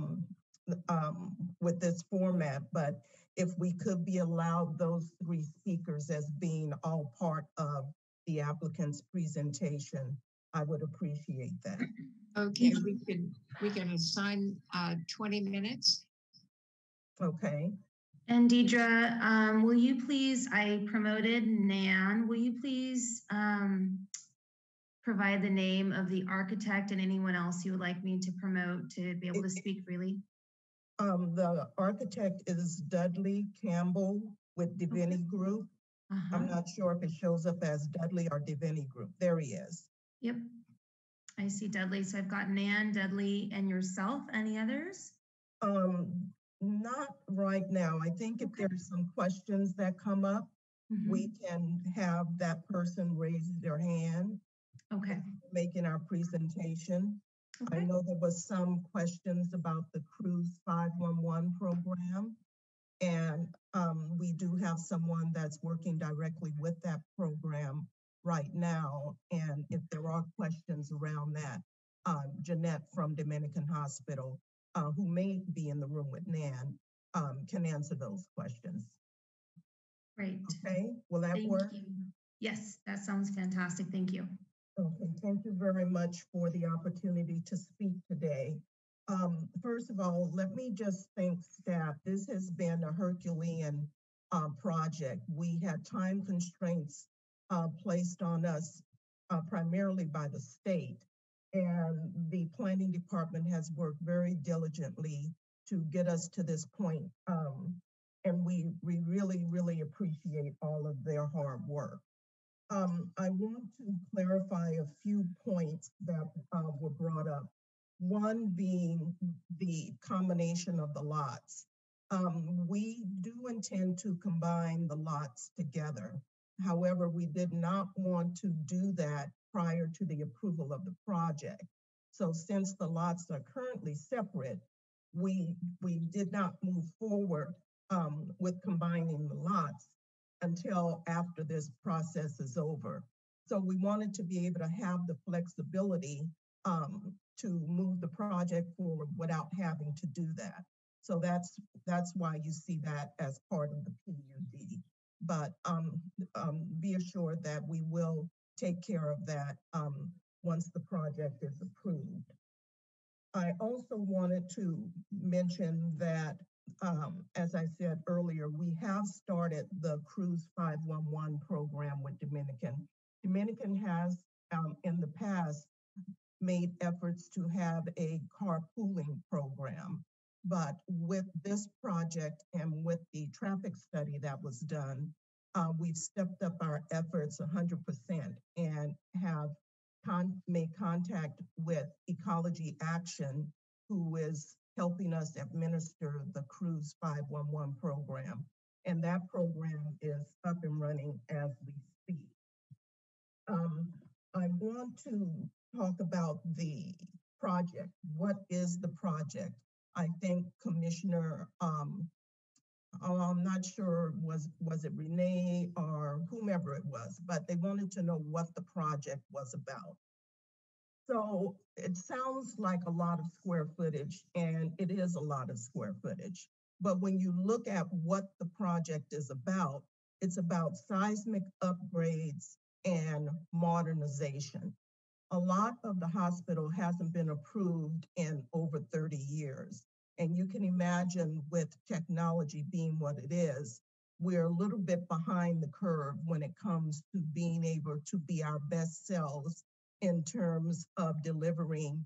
with this format, but if we could be allowed those three speakers as being all part of the applicant's presentation, I would appreciate that. Okay, we can assign 20 minutes. Okay. And Deidre, will you please, I promoted Nan, will you please provide the name of the architect and anyone else you would like me to promote to be able to speak freely? The architect is Dudley Campbell with Divinity Group. I'm not sure if it shows up as Dudley or Divinity Group. There he is. Yep, I see Dudley. So I've got Nan, Dudley, and yourself. Any others? Not right now. I think if there's some questions that come up, we can have that person raise their hand. Okay. Making our presentation. Okay. I know there was some questions about the Cruz 511 program. And we do have someone that's working directly with that program right now. And if there are questions around that, Jeanette from Dominican Hospital, who may be in the room with Nan, can answer those questions. Great. Okay, will that work? You. Yes, that sounds fantastic. Thank you. Okay, thank you very much for the opportunity to speak today. First of all, let me just thank staff. This has been a Herculean project. We had time constraints placed on us primarily by the state, and the planning department has worked very diligently to get us to this point. And we really, really appreciate all of their hard work. I want to clarify a few points that were brought up. One being the combination of the lots. We do intend to combine the lots together. However, we did not want to do that prior to the approval of the project. So since the lots are currently separate, we did not move forward with combining the lots until after this process is over. So we wanted to be able to have the flexibility to move the project forward without having to do that. So that's why you see that as part of the PUD. But be assured that we will take care of that once the project is approved. I also wanted to mention that, as I said earlier, we have started the Cruz 511 program with Dominican. Dominican has, in the past, made efforts to have a carpooling program. But with this project and with the traffic study that was done, we've stepped up our efforts 100% and have made contact with Ecology Action, who is helping us administer the Cruz 511 program. And that program is up and running as we speak. I want to talk about the project. What is the project? I think Commissioner, I'm not sure, was it Renee or whomever it was, but they wanted to know what the project was about. So it sounds like a lot of square footage, and it is a lot of square footage. But when you look at what the project is about, it's about seismic upgrades and modernization. A lot of the hospital hasn't been approved in over 30 years. And you can imagine with technology being what it is, we're a little bit behind the curve when it comes to being able to be our best selves in terms of delivering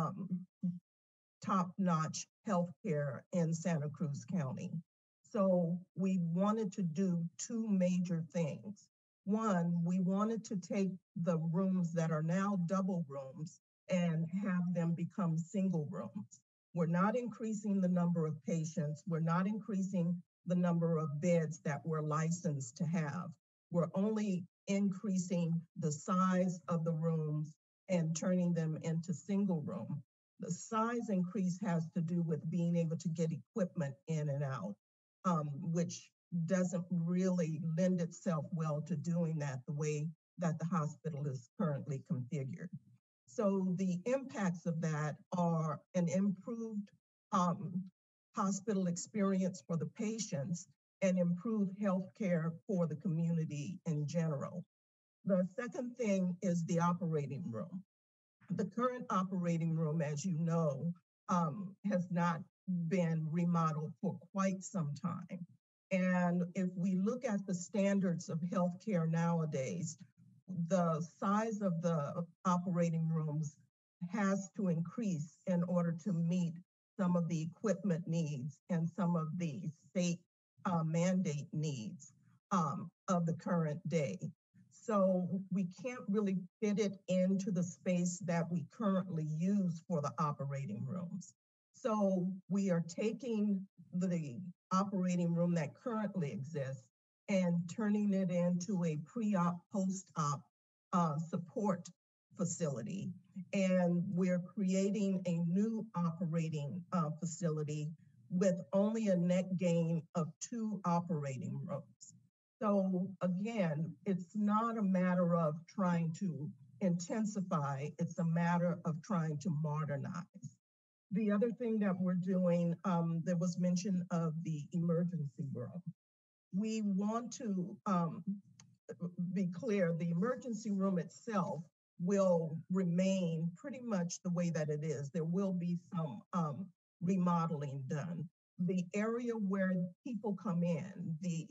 top-notch healthcare in Santa Cruz County. So we wanted to do two major things. One, we wanted to take the rooms that are now double rooms and have them become single rooms. We're not increasing the number of patients. We're not increasing the number of beds that we're licensed to have. We're only increasing the size of the rooms and turning them into single room. The size increase has to do with being able to get equipment in and out, which doesn't really lend itself well to doing that the way that the hospital is currently configured. So the impacts of that are an improved hospital experience for the patients and improved healthcare for the community in general. The second thing is the operating room. The current operating room, as you know, has not been remodeled for quite some time. And if we look at the standards of healthcare nowadays, the size of the operating rooms has to increase in order to meet some of the equipment needs and some of the state mandate needs of the current day. So we can't really fit it into the space that we currently use for the operating rooms. So we are taking the operating room that currently exists and turning it into a pre-op, post-op support facility. And we're creating a new operating facility with only a net gain of 2 operating rooms. So again, it's not a matter of trying to intensify, it's a matter of trying to modernize. The other thing that we're doing, there was mention of the emergency room. We want to be clear, the emergency room itself will remain pretty much the way that it is. There will be some remodeling done. The area where people come in, the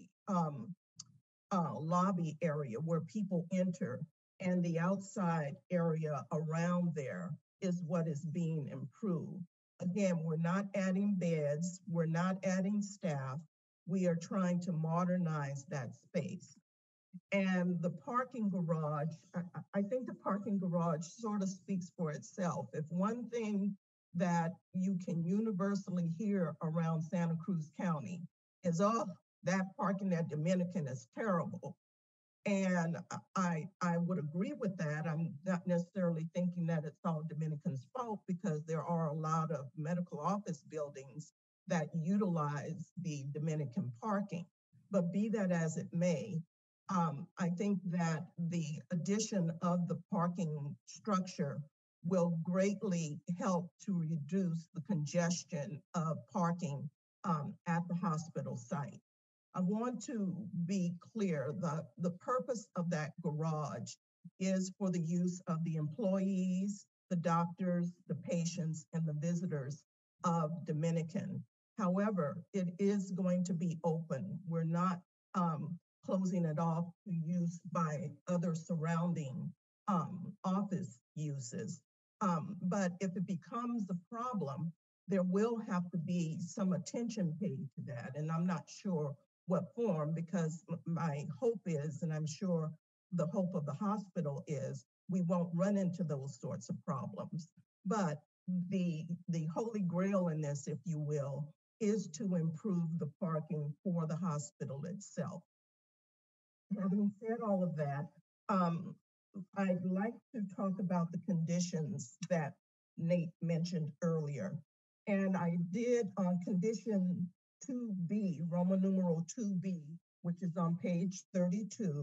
lobby area where people enter, and the outside area around there is what is being improved. Again, we're not adding beds, we're not adding staff. We are trying to modernize that space. And the parking garage, I think the parking garage sort of speaks for itself. If one thing that you can universally hear around Santa Cruz County is, oh, that parking at Dominican is terrible. And I would agree with that. I'm not necessarily thinking that it's all Dominican's fault, because there are a lot of medical office buildings that utilize the Dominican parking. But be that as it may, I think that the addition of the parking structure will greatly help to reduce the congestion of parking at the hospital site. I want to be clear that the purpose of that garage is for the use of the employees, the doctors, the patients, and the visitors of Dominican. However, it is going to be open. We're not closing it off to use by other surrounding office uses. But if it becomes a problem, there will have to be some attention paid to that. And I'm not sure what form, because my hope is, and I'm sure the hope of the hospital is, we won't run into those sorts of problems. But the holy grail in this, if you will, is to improve the parking for the hospital itself. Having said all of that, I'd like to talk about the conditions that Nate mentioned earlier. And I did on condition 2B, Roman numeral 2B, which is on page 32.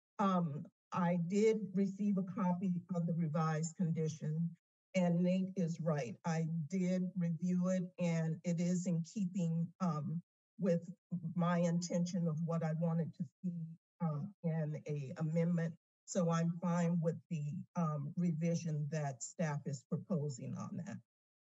I did receive a copy of the revised condition, and Nate is right. I did review it, and it is in keeping with my intention of what I wanted to see in a amendment. So I'm fine with the revision that staff is proposing on that.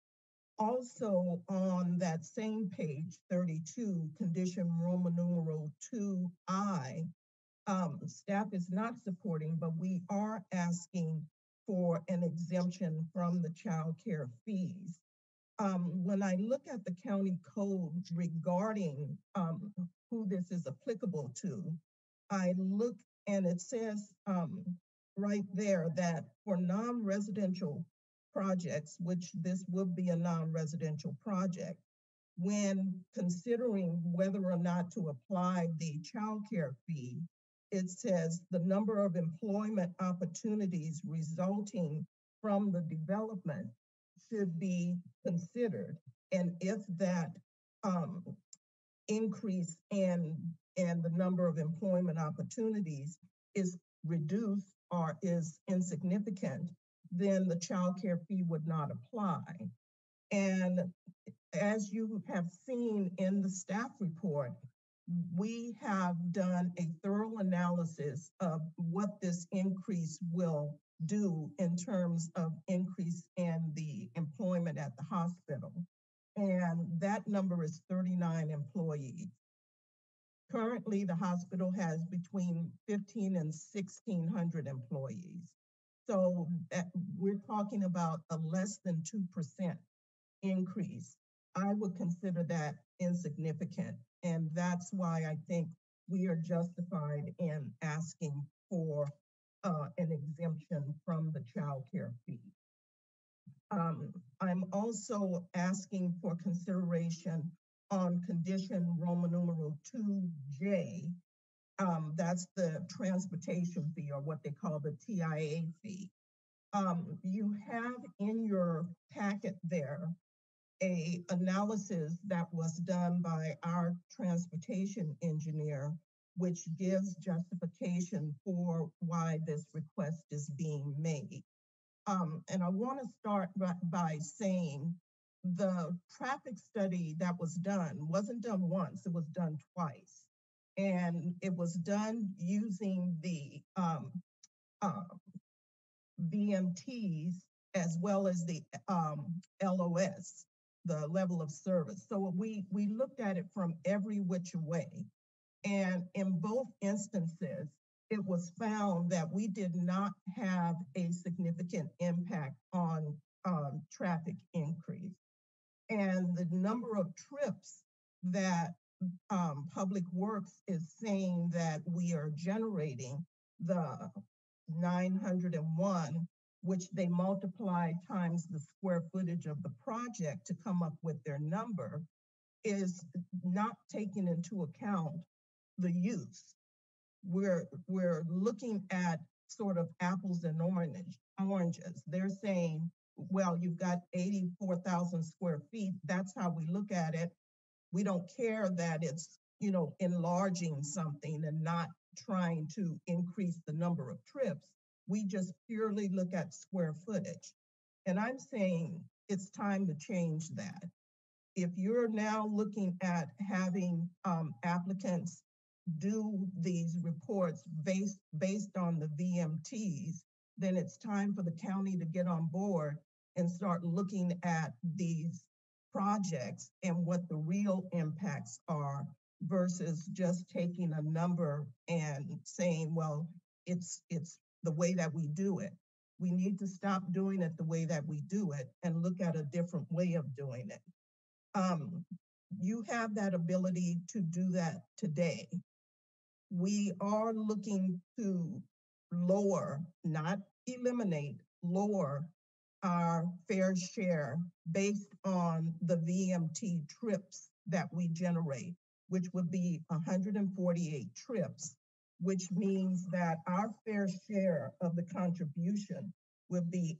Also on that same page, 32, condition Roman numeral 2I, staff is not supporting, but we are asking for an exemption from the child care fees. When I look at the county code regarding who this is applicable to, I look and it says right there that for non-residential projects, which this would be a non-residential project, when considering whether or not to apply the child care fee, it says the number of employment opportunities resulting from the development should be considered. And if that increase in the number of employment opportunities is reduced or is insignificant, then the child care fee would not apply. And as you have seen in the staff report, we have done a thorough analysis of what this increase will do in terms of increase in the employment at the hospital. And that number is 39 employees. Currently, the hospital has between 15 and 1,600 employees. So we're talking about a less than 2% increase. I would consider that insignificant. And that's why I think we are justified in asking for an exemption from the child care fee. I'm also asking for consideration on condition Roman numeral 2J. That's the transportation fee, or what they call the TIA fee. You have in your packet there a analysis that was done by our transportation engineer, which gives justification for why this request is being made. And I want to start by saying the traffic study that was done wasn't done once, it was done twice. And it was done using the VMTs as well as the LOS, the level of service. So we looked at it from every which way. And in both instances, it was found that we did not have a significant impact on traffic increase. And the number of trips that Public Works is saying that we are generating, the 901, which they multiply times the square footage of the project to come up with their number, is not taking into account the use. We're looking at sort of apples and oranges. They're saying, well, you've got 84,000 square feet. That's how we look at it. We don't care that it's, you know, enlarging something and not trying to increase the number of trips. We just purely look at square footage. And I'm saying it's time to change that. If you're now looking at having applicants do these reports based on the VMTs, then it's time for the county to get on board and start looking at these projects and what the real impacts are versus just taking a number and saying, well, it's the way that we do it. We need to stop doing it the way that we do it and look at a different way of doing it. You have that ability to do that today. We are looking to lower, not eliminate, lower our fair share based on the VMT trips that we generate, which would be 148 trips, which means that our fair share of the contribution would be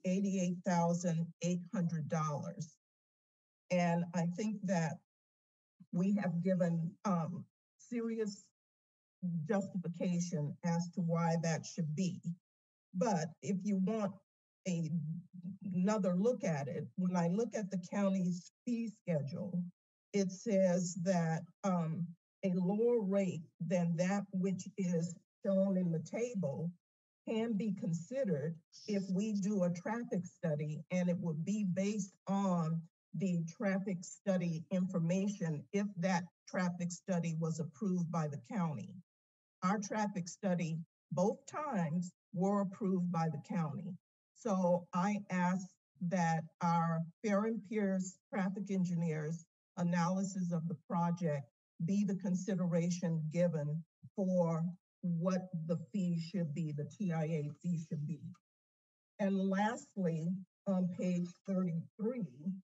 $88,800. And I think that we have given serious justification as to why that should be. But if you want another look at it, when I look at the county's fee schedule, it says that a lower rate than that which is shown in the table can be considered if we do a traffic study, and it would be based on the traffic study information if that traffic study was approved by the county. Our traffic study, both times, were approved by the county. So I ask that our Fair and Pierce traffic engineers analysis of the project be the consideration given for what the fee should be, the TIA fee should be. And lastly, on page 33,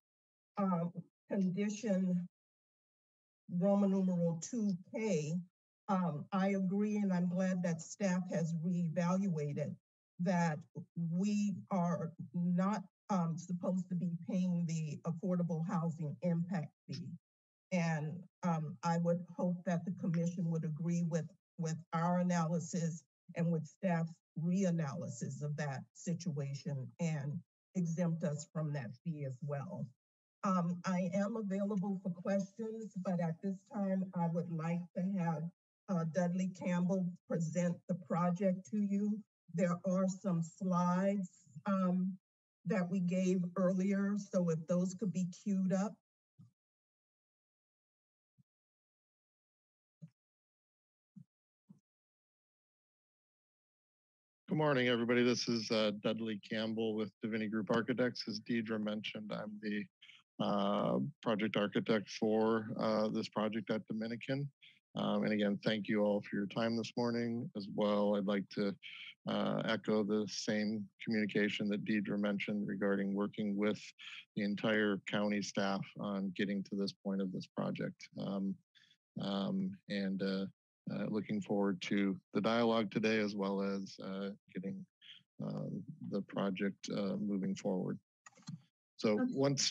condition Roman numeral 2K, I agree, and I'm glad that staff has reevaluated that we are not supposed to be paying the affordable housing impact fee. And I would hope that the commission would agree with our analysis and with staff's reanalysis of that situation and exempt us from that fee as well. I am available for questions, but at this time, I would like to have Dudley Campbell present the project to you. There are some slides that we gave earlier, so if those could be queued up. Good morning, everybody. This is Dudley Campbell with Divinity Group Architects. As Deidre mentioned, I'm the project architect for this project at Dominican. And again, thank you all for your time this morning as well. I'd like to echo the same communication that Deidre mentioned regarding working with the entire county staff on getting to this point of this project. Looking forward to the dialogue today, as well as getting the project moving forward. So once.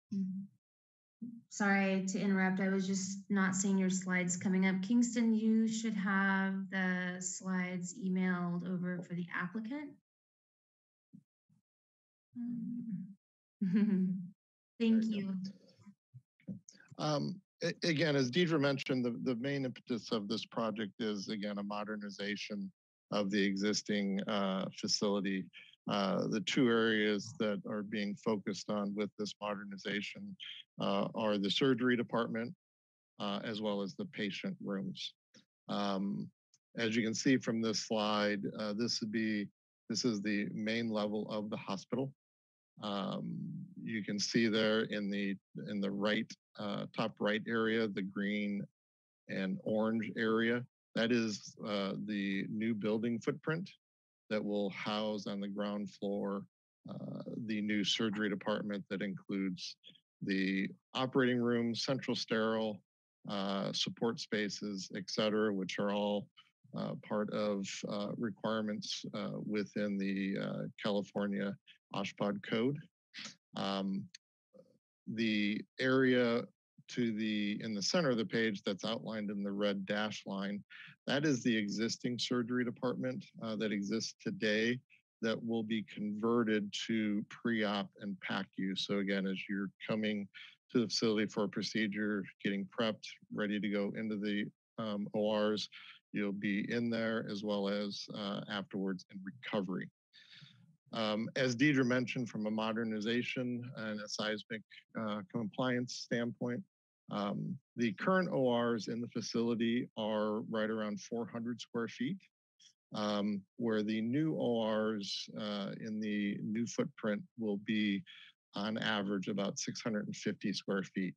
Sorry to interrupt. I was just not seeing your slides coming up. Kingston, you should have the slides emailed over for the applicant. Thank you. Again, as Deidre mentioned, the main impetus of this project is, again, a modernization of the existing facility. The two areas that are being focused on with this modernization are the surgery department as well as the patient rooms. As you can see from this slide, this is the main level of the hospital. You can see there in the right top right area, the green and orange area. That is the new building footprint that will house on the ground floor the new surgery department that includes the operating room, central sterile, support spaces, et cetera, which are all part of requirements within the California OSHPD code. The area in the center of the page that's outlined in the red dash line, that is the existing surgery department that exists today that will be converted to pre-op and PACU. So again, as you're coming to the facility for a procedure, getting prepped, ready to go into the ORs, you'll be in there as well as afterwards in recovery. As Deidre mentioned, from a modernization and a seismic compliance standpoint, the current ORs in the facility are right around 400 square feet, where the new ORs in the new footprint will be on average about 650 square feet.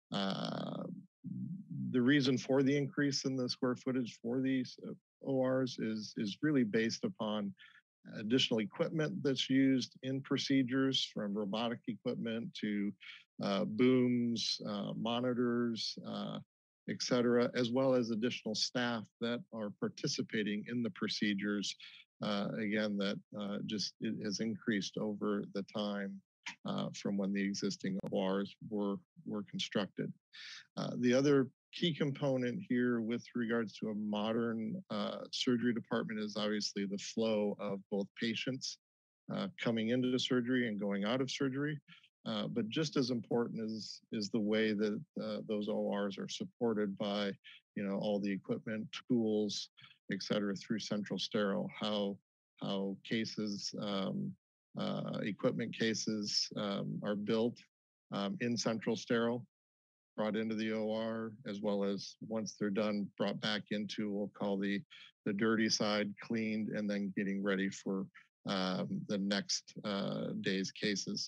The reason for the increase in the square footage for these ORs is really based upon additional equipment that's used in procedures, from robotic equipment to booms, monitors, et cetera, as well as additional staff that are participating in the procedures. Again, that it has increased over the time from when the existing ORs were constructed. The other key component here with regards to a modern surgery department is obviously the flow of both patients coming into the surgery and going out of surgery. But just as important is the way that those ORs are supported by, all the equipment, tools, et cetera, through central sterile, how cases, equipment cases are built in central sterile, brought into the OR, as well as once they're done, brought back into, we'll call the dirty side, cleaned, and then getting ready for the next day's cases.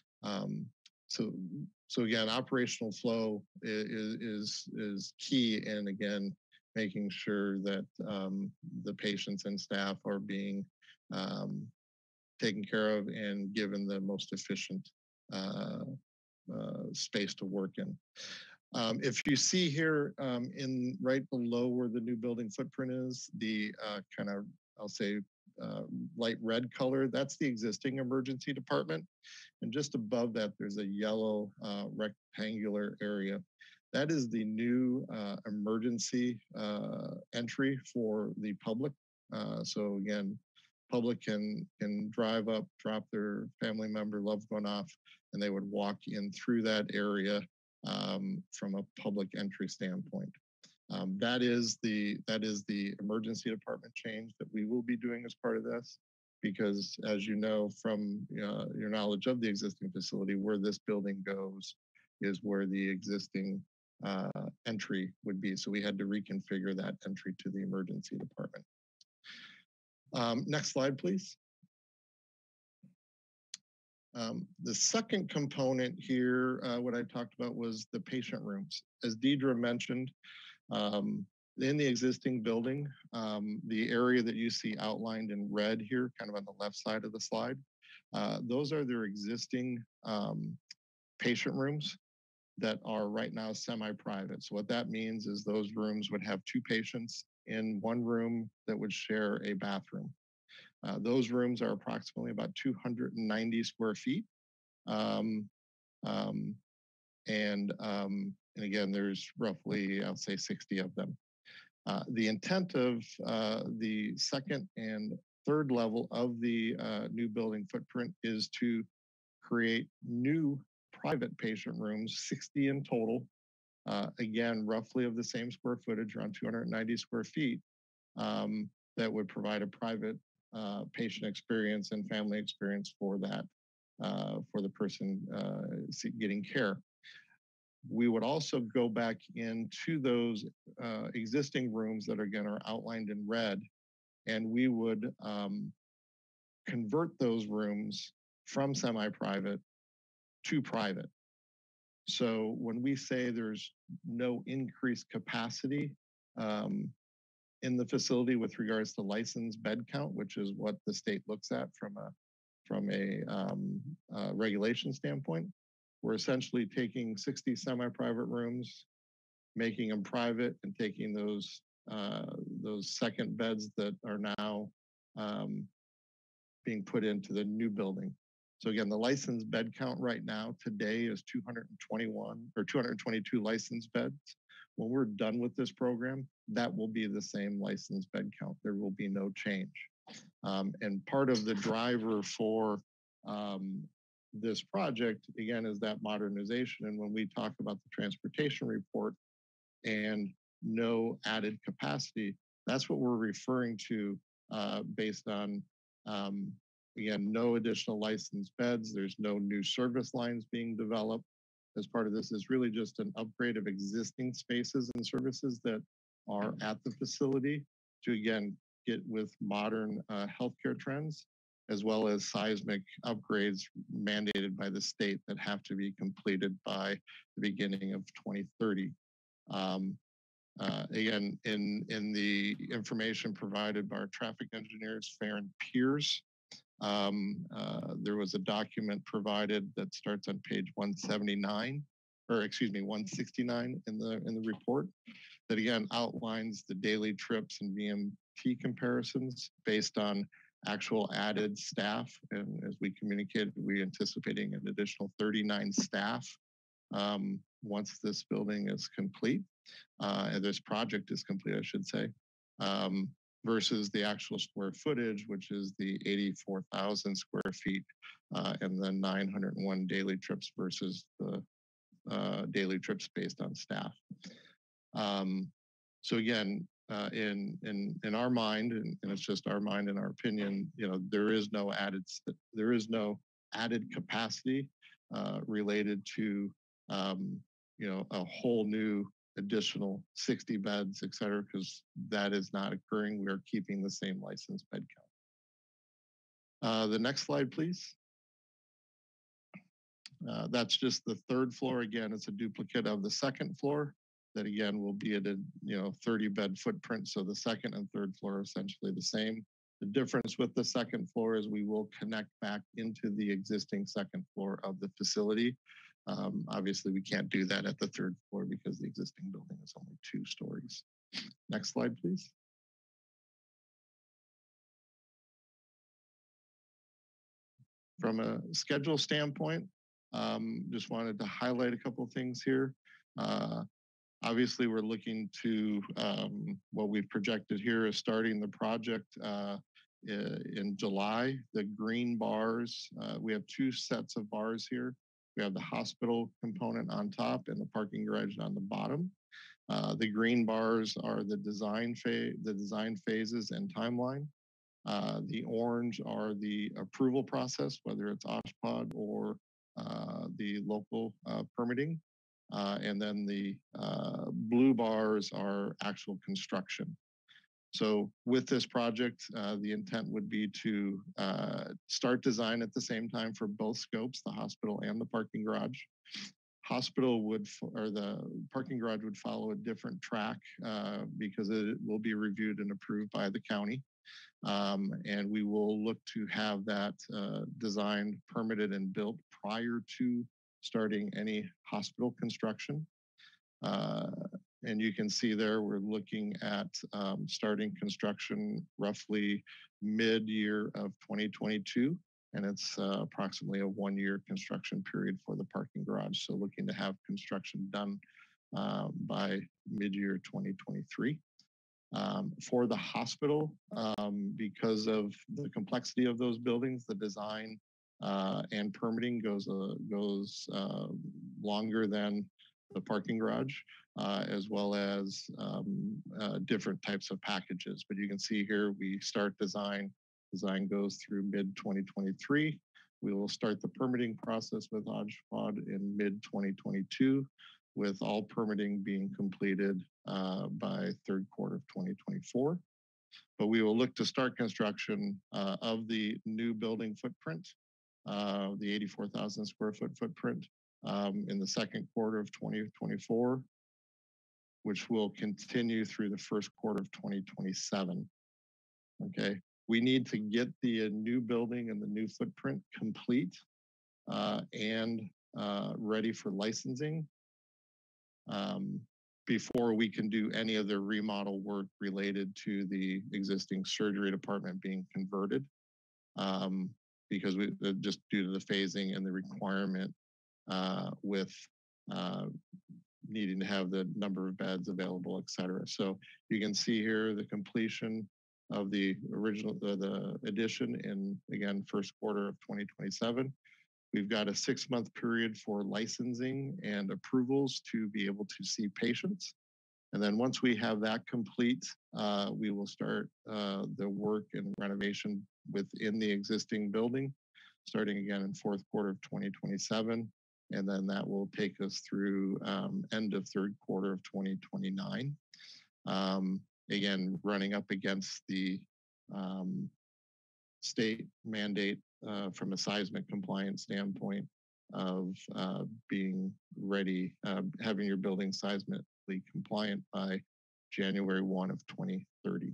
So again, operational flow is key, and again, making sure that the patients and staff are being taken care of and given the most efficient space to work in. If you see here in right below where the new building footprint is, the kind of, I'll say, light red color, that's the existing emergency department. And just above that, there's a yellow rectangular area. That is the new emergency entry for the public. So again, public can drive up, drop their family member, loved one off, and they would walk in through that area from a public entry standpoint. That is the emergency department change that we will be doing as part of this, because as you know from your knowledge of the existing facility, where this building goes is where the existing entry would be. So we had to reconfigure that entry to the emergency department. Next slide, please. The second component here, what I talked about was the patient rooms. As Deidre mentioned, in the existing building, the area that you see outlined in red here, kind of on the left side of the slide, those are their existing patient rooms that are right now semi-private. So what that means is those rooms would have two patients in one room that would share a bathroom. Those rooms are approximately about 290 square feet. And again, there's roughly, I'll say 60 of them. The intent of the second and third level of the new building footprint is to create new private patient rooms, 60 in total. Again, roughly of the same square footage, around 290 square feet, that would provide a private patient experience and family experience for that, for the person getting care. We would also go back into those existing rooms that again are outlined in red, and we would convert those rooms from semi-private to private. So when we say there's no increased capacity in the facility with regards to licensed bed count, which is what the state looks at from a regulation standpoint, we're essentially taking 60 semi-private rooms, making them private, and taking those second beds that are now being put into the new building. So again, the licensed bed count right now today is 221 or 222 licensed beds. When we're done with this program, that will be the same licensed bed count. There will be no change. And part of the driver for this project, again, is that modernization. And when we talk about the transportation report and no added capacity, that's what we're referring to based on, again, no additional licensed beds. There's no new service lines being developed. As part of this is really just an upgrade of existing spaces and services that are at the facility to, again, get with modern healthcare trends, as well as seismic upgrades mandated by the state that have to be completed by the beginning of 2030. Again, in the information provided by our traffic engineers, Fair and Piers, there was a document provided that starts on page 179, or excuse me, 169 in the report, that again outlines the daily trips and VMT comparisons based on actual added staff. And as we communicated, we're anticipating an additional 39 staff once this building is complete, and this project is complete, I should say, versus the actual square footage, which is the 84,000 square feet, and then 901 daily trips versus the daily trips based on staff. So again, in our mind, and it's just our mind and our opinion, there is no added capacity related to a whole new additional 60 beds, et cetera, because that is not occurring. We are keeping the same licensed bed count. The next slide, please. That's just the third floor. Again, it's a duplicate of the second floor that again will be at a 30 bed footprint. So the second and third floor are essentially the same. The difference with the second floor is we will connect back into the existing second floor of the facility. Obviously, we can't do that at the third floor because the existing building is only 2 stories. Next slide, please. From a schedule standpoint, just wanted to highlight a couple of things here. Obviously, we're looking to what we've projected here is starting the project in July. The green bars, we have 2 sets of bars here. We have the hospital component on top and the parking garage on the bottom. The green bars are the design phases and timeline. The orange are the approval process, whether it's OSHPD or the local permitting. And then the blue bars are actual construction. So with this project, the intent would be to start design at the same time for both scopes, the hospital and the parking garage. The parking garage would follow a different track because it will be reviewed and approved by the county. And we will look to have that designed, permitted, and built prior to starting any hospital construction. And you can see there, we're looking at starting construction roughly mid-year of 2022. And it's approximately a 1-year construction period for the parking garage. So looking to have construction done by mid-year 2023. For the hospital, because of the complexity of those buildings, the design and permitting goes longer than the parking garage, as well as different types of packages. But you can see here, we start design Design goes through mid-2023. We will start the permitting process with Hodgepod in mid-2022, with all permitting being completed by third quarter of 2024. But we will look to start construction of the new building footprint, the 84,000 square foot footprint, in the second quarter of 2024, which will continue through the first quarter of 2027. Okay, we need to get the new building and the new footprint complete and ready for licensing before we can do any of the remodel work related to the existing surgery department being converted, because we just due to the phasing and the requirement with needing to have the number of beds available, et cetera. So you can see here the completion of the original, the addition in, again, first quarter of 2027. We've got a 6-month period for licensing and approvals to be able to see patients. And then once we have that complete, we will start the work and renovation within the existing building, starting again in fourth quarter of 2027. And then that will take us through end of third quarter of 2029. Again, running up against the state mandate from a seismic compliance standpoint of being ready, having your building seismically compliant by January 1 of 2030.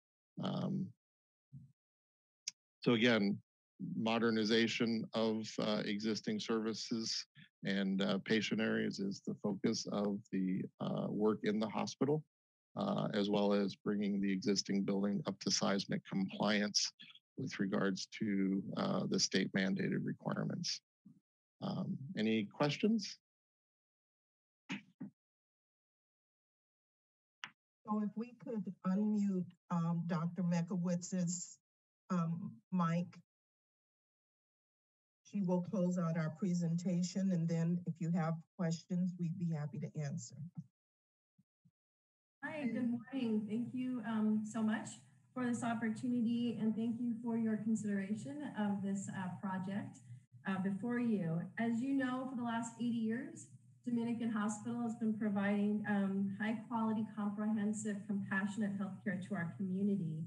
So again, modernization of existing services and patient areas is the focus of the work in the hospital, as well as bringing the existing building up to seismic compliance with regards to the state mandated requirements. Any questions? So if we could unmute Dr. Mekowitz's mic. She will close out our presentation, and then if you have questions, we'd be happy to answer. Hi, good morning. Thank you so much for this opportunity, and thank you for your consideration of this project before you. As you know, for the last 80 years, Dominican Hospital has been providing high quality, comprehensive, compassionate healthcare to our community.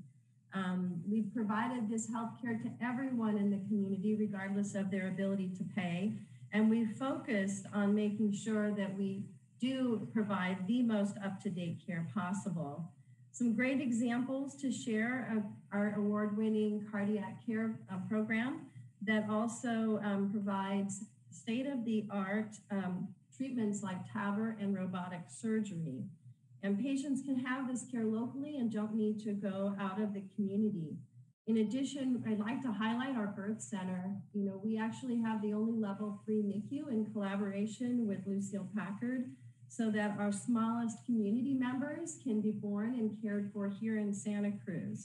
We've provided this healthcare to everyone in the community, regardless of their ability to pay. And we've focused on making sure that we do provide the most up-to-date care possible. Some great examples to share of our award-winning cardiac care program that also provides state-of-the-art treatments like TAVR and robotic surgery. And patients can have this care locally and don't need to go out of the community. In addition, I'd like to highlight our birth center. You know, we actually have the only level 3 NICU in collaboration with Lucille Packard, so that our smallest community members can be born and cared for here in Santa Cruz.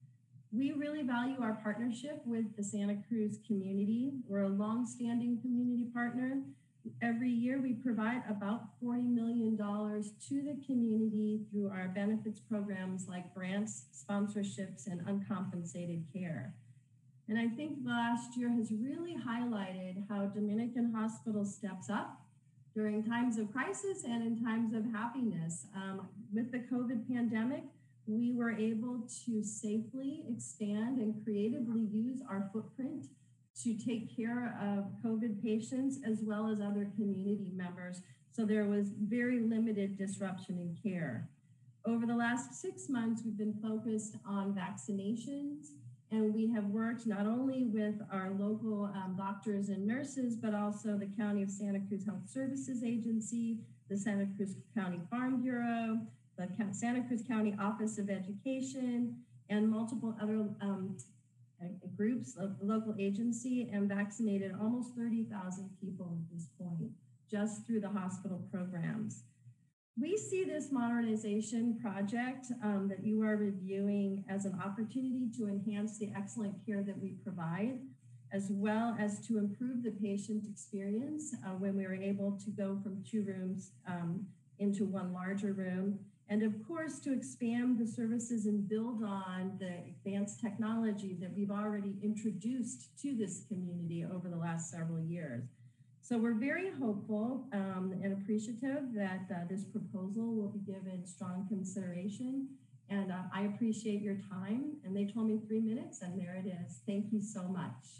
We really value our partnership with the Santa Cruz community. We're a longstanding community partner. Every year we provide about $40 million to the community through our benefits programs like grants, sponsorships, and uncompensated care. And I think the last year has really highlighted how Dominican Hospital steps up during times of crisis and in times of happiness. With the COVID pandemic, we were able to safely expand and creatively use our footprint to take care of COVID patients as well as other community members. So there was very limited disruption in care. Over the last 6 months, we've been focused on vaccinations, and we have worked not only with our local doctors and nurses, but also the County of Santa Cruz Health Services Agency, the Santa Cruz County Farm Bureau, the Santa Cruz County Office of Education, and multiple other groups of the local agency, and vaccinated almost 30,000 people at this point, just through the hospital programs. We see this modernization project that you are reviewing as an opportunity to enhance the excellent care that we provide, as well as to improve the patient experience when we were able to go from 2 rooms into 1 larger room. and of course to expand the services and build on the advanced technology that we've already introduced to this community over the last several years. So we're very hopeful and appreciative that this proposal will be given strong consideration. And I appreciate your time. And they told me 3 minutes, and there it is. Thank you so much.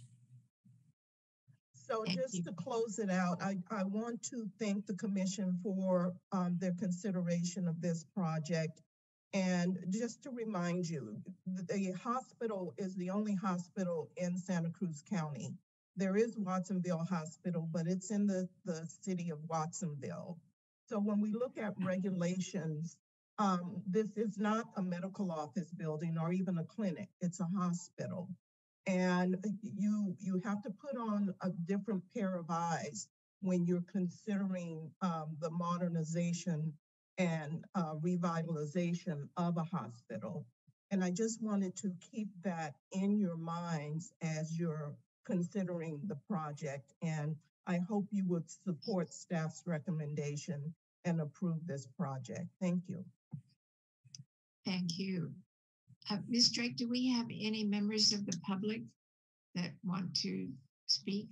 So just to close it out, I want to thank the commission for their consideration of this project. And just to remind you, the hospital is the only hospital in Santa Cruz County. There is Watsonville Hospital, but it's in the city of Watsonville. So when we look at regulations, this is not a medical office building or even a clinic, it's a hospital. And you have to put on a different pair of eyes when you're considering the modernization and revitalization of a hospital. And I just wanted to keep that in your minds as you're considering the project. And I hope you would support staff's recommendation and approve this project. Thank you. Thank you. Ms. Drake, do we have any members of the public that want to speak?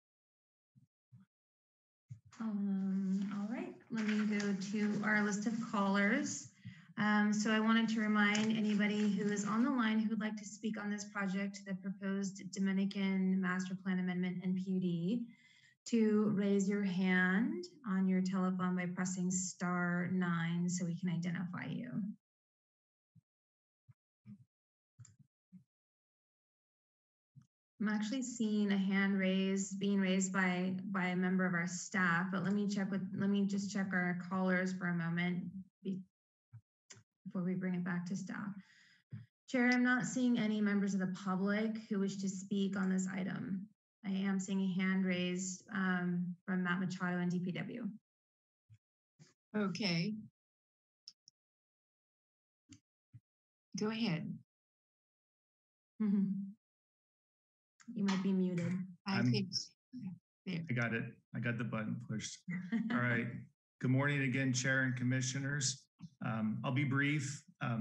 All right, let me go to our list of callers. So I wanted to remind anybody who is on the line who would like to speak on this project, the proposed Dominican Master Plan Amendment and PUD, to raise your hand on your telephone by pressing *9 so we can identify you. I'm actually seeing a hand being raised by a member of our staff, but let me just check our callers for a moment before we bring it back to staff. Chair, I'm not seeing any members of the public who wish to speak on this item. I am seeing a hand raised from Matt Machado and DPW. Okay. Go ahead. You might be muted. I think there. I got it. I got the button pushed. All right. Good morning again, Chair and Commissioners. I'll be brief.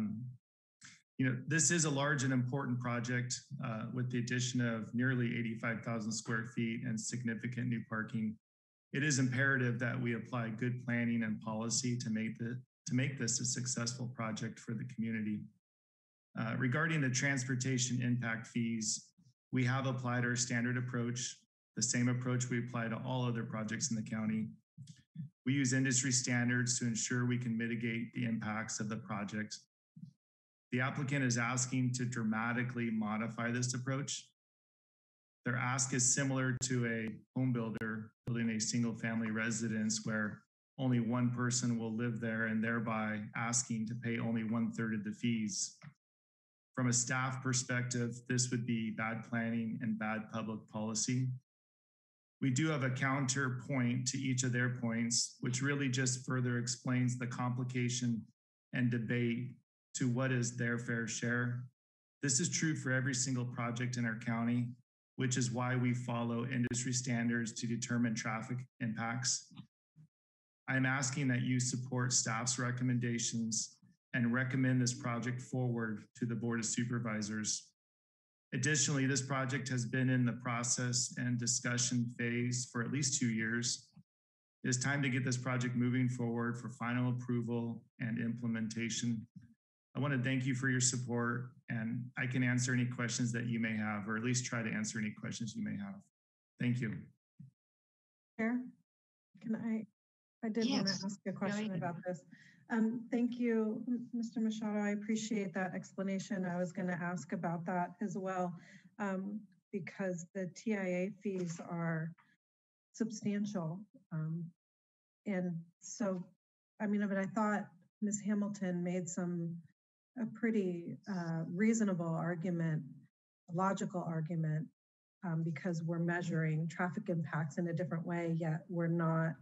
This is a large and important project with the addition of nearly 85,000 square feet and significant new parking. It is imperative that we apply good planning and policy to make this a successful project for the community. Regarding the transportation impact fees, we have applied our standard approach, the same approach we apply to all other projects in the county. We use industry standards to ensure we can mitigate the impacts of the project. The applicant is asking to dramatically modify this approach. Their ask is similar to a home builder building a single family residence where only one person will live there and thereby asking to pay only 1/3 of the fees. From a staff perspective, this would be bad planning and bad public policy. We do have a counterpoint to each of their points, which really just further explains the complication and debate to what is their fair share. This is true for every single project in our county, which is why we follow industry standards to determine traffic impacts. I'm asking that you support staff's recommendations and recommend this project forward to the Board of Supervisors. Additionally, this project has been in the process and discussion phase for at least 2 years. It is time to get this project moving forward for final approval and implementation. I want to thank you for your support, and I can answer any questions that you may have, or at least try to answer any questions you may have. Thank you. Chair, I did want to ask a question about this. Thank you, Mr. Machado. I appreciate that explanation. I was going to ask about that as well, because the TIA fees are substantial. And so, but I thought Ms. Hamilton made a pretty reasonable argument, a logical argument, because we're measuring traffic impacts in a different way, yet we're not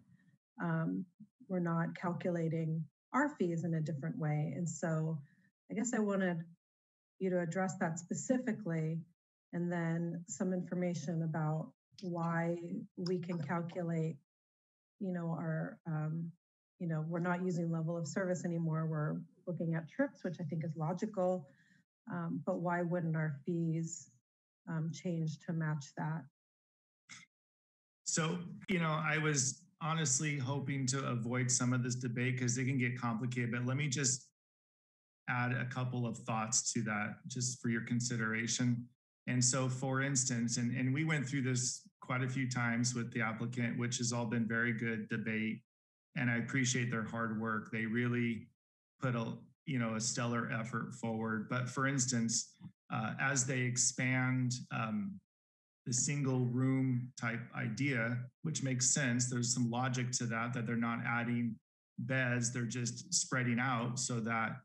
calculating our fees in a different way. And so I guess I wanted you to address that specifically, and then some information about why we can calculate, our we're not using level of service anymore. We're looking at trips, which I think is logical. But why wouldn't our fees change to match that? So, I was honestly hoping to avoid some of this debate because it can get complicated, but let me just add a couple of thoughts to that just for your consideration. And so, for instance, and we went through this quite a few times with the applicant, which has all been very good debate. And I appreciate their hard work. They really put a stellar effort forward. But for instance, as they expand the single room type idea, which makes sense. There's some logic to that they're not adding beds, they're just spreading out so that,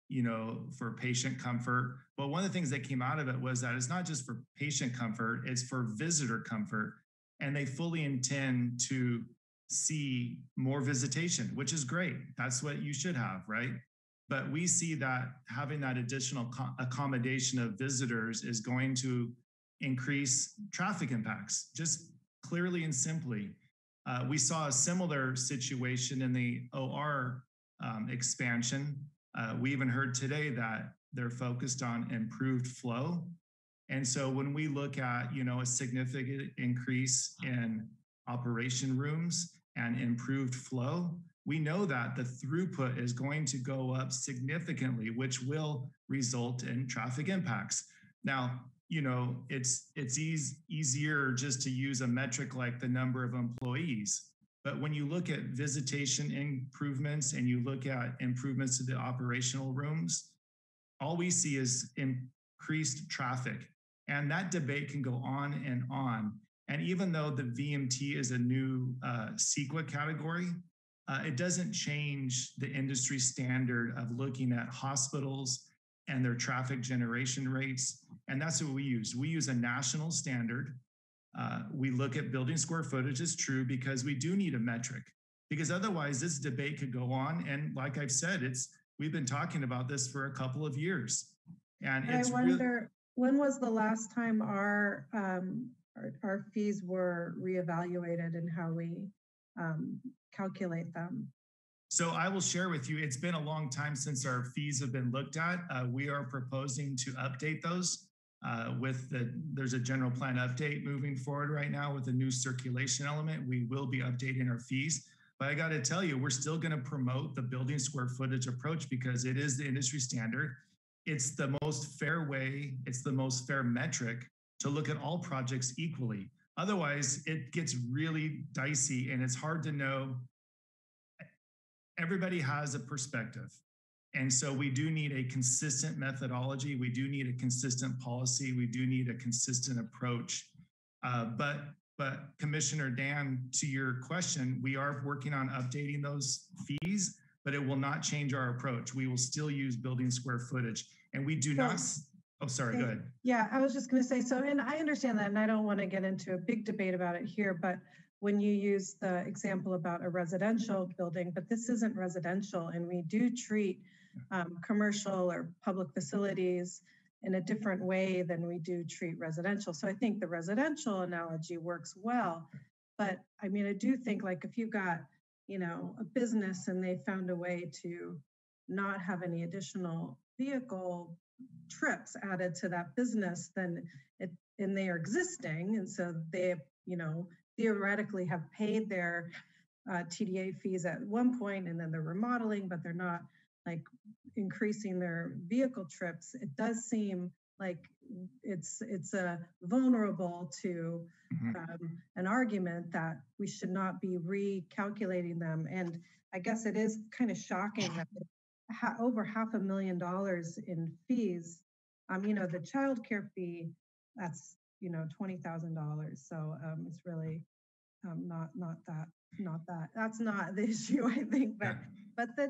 for patient comfort. But one of the things that came out of it was that it's not just for patient comfort, it's for visitor comfort. And they fully intend to see more visitation, which is great. That's what you should have, right? But we see that having that additional accommodation of visitors is going to increase traffic impacts, just clearly and simply. We saw a similar situation in the OR expansion. We even heard today that they're focused on improved flow. And so when we look at, a significant increase in operation rooms and improved flow, we know that the throughput is going to go up significantly, which will result in traffic impacts. Now, it's easier just to use a metric like the number of employees. But when you look at visitation improvements and you look at improvements to the operational rooms, all we see is increased traffic. And that debate can go on and on. And even though the VMT is a new CEQA category, it doesn't change the industry standard of looking at hospitals and their traffic generation rates. And that's what we use. We use a national standard. We look at building square footage as true because we do need a metric, because otherwise this debate could go on. And like I've said, we've been talking about this for a couple of years. And I wonder, when was the last time our fees were reevaluated and how we calculate them? So I will share with you, it's been a long time since our fees have been looked at. We are proposing to update those there's a general plan update moving forward right now with a new circulation element. We will be updating our fees, but I got to tell you, we're still going to promote the building square footage approach because it is the industry standard. It's the most fair way. It's the most fair metric to look at all projects equally. Otherwise, it gets really dicey and it's hard to know. Everybody has a perspective. And so we do need a consistent methodology. We do need a consistent policy. We do need a consistent approach. But Commissioner Dan, to your question, we are working on updating those fees, but it will not change our approach. We will still use building square footage. And we do not, oh, sorry, go ahead. Yeah, I was just gonna say, so, and I understand that, and I don't wanna get into a big debate about it here, but when you use the example about a residential building, but this isn't residential, and we do treat commercial or public facilities in a different way than we do treat residential. So I think the residential analogy works well, but I mean, I do think like if you've got, a business and they found a way to not have any additional vehicle trips added to that business, then and they are existing, and so they, theoretically have paid their TDA fees at one point, and then they're remodeling, but they're not like increasing their vehicle trips. It does seem like it's vulnerable to an argument that we should not be recalculating them. And I guess it is kind of shocking that over $500,000 in fees. The childcare fee, that's $20,000. So it's really not that. That's not the issue, I think. But the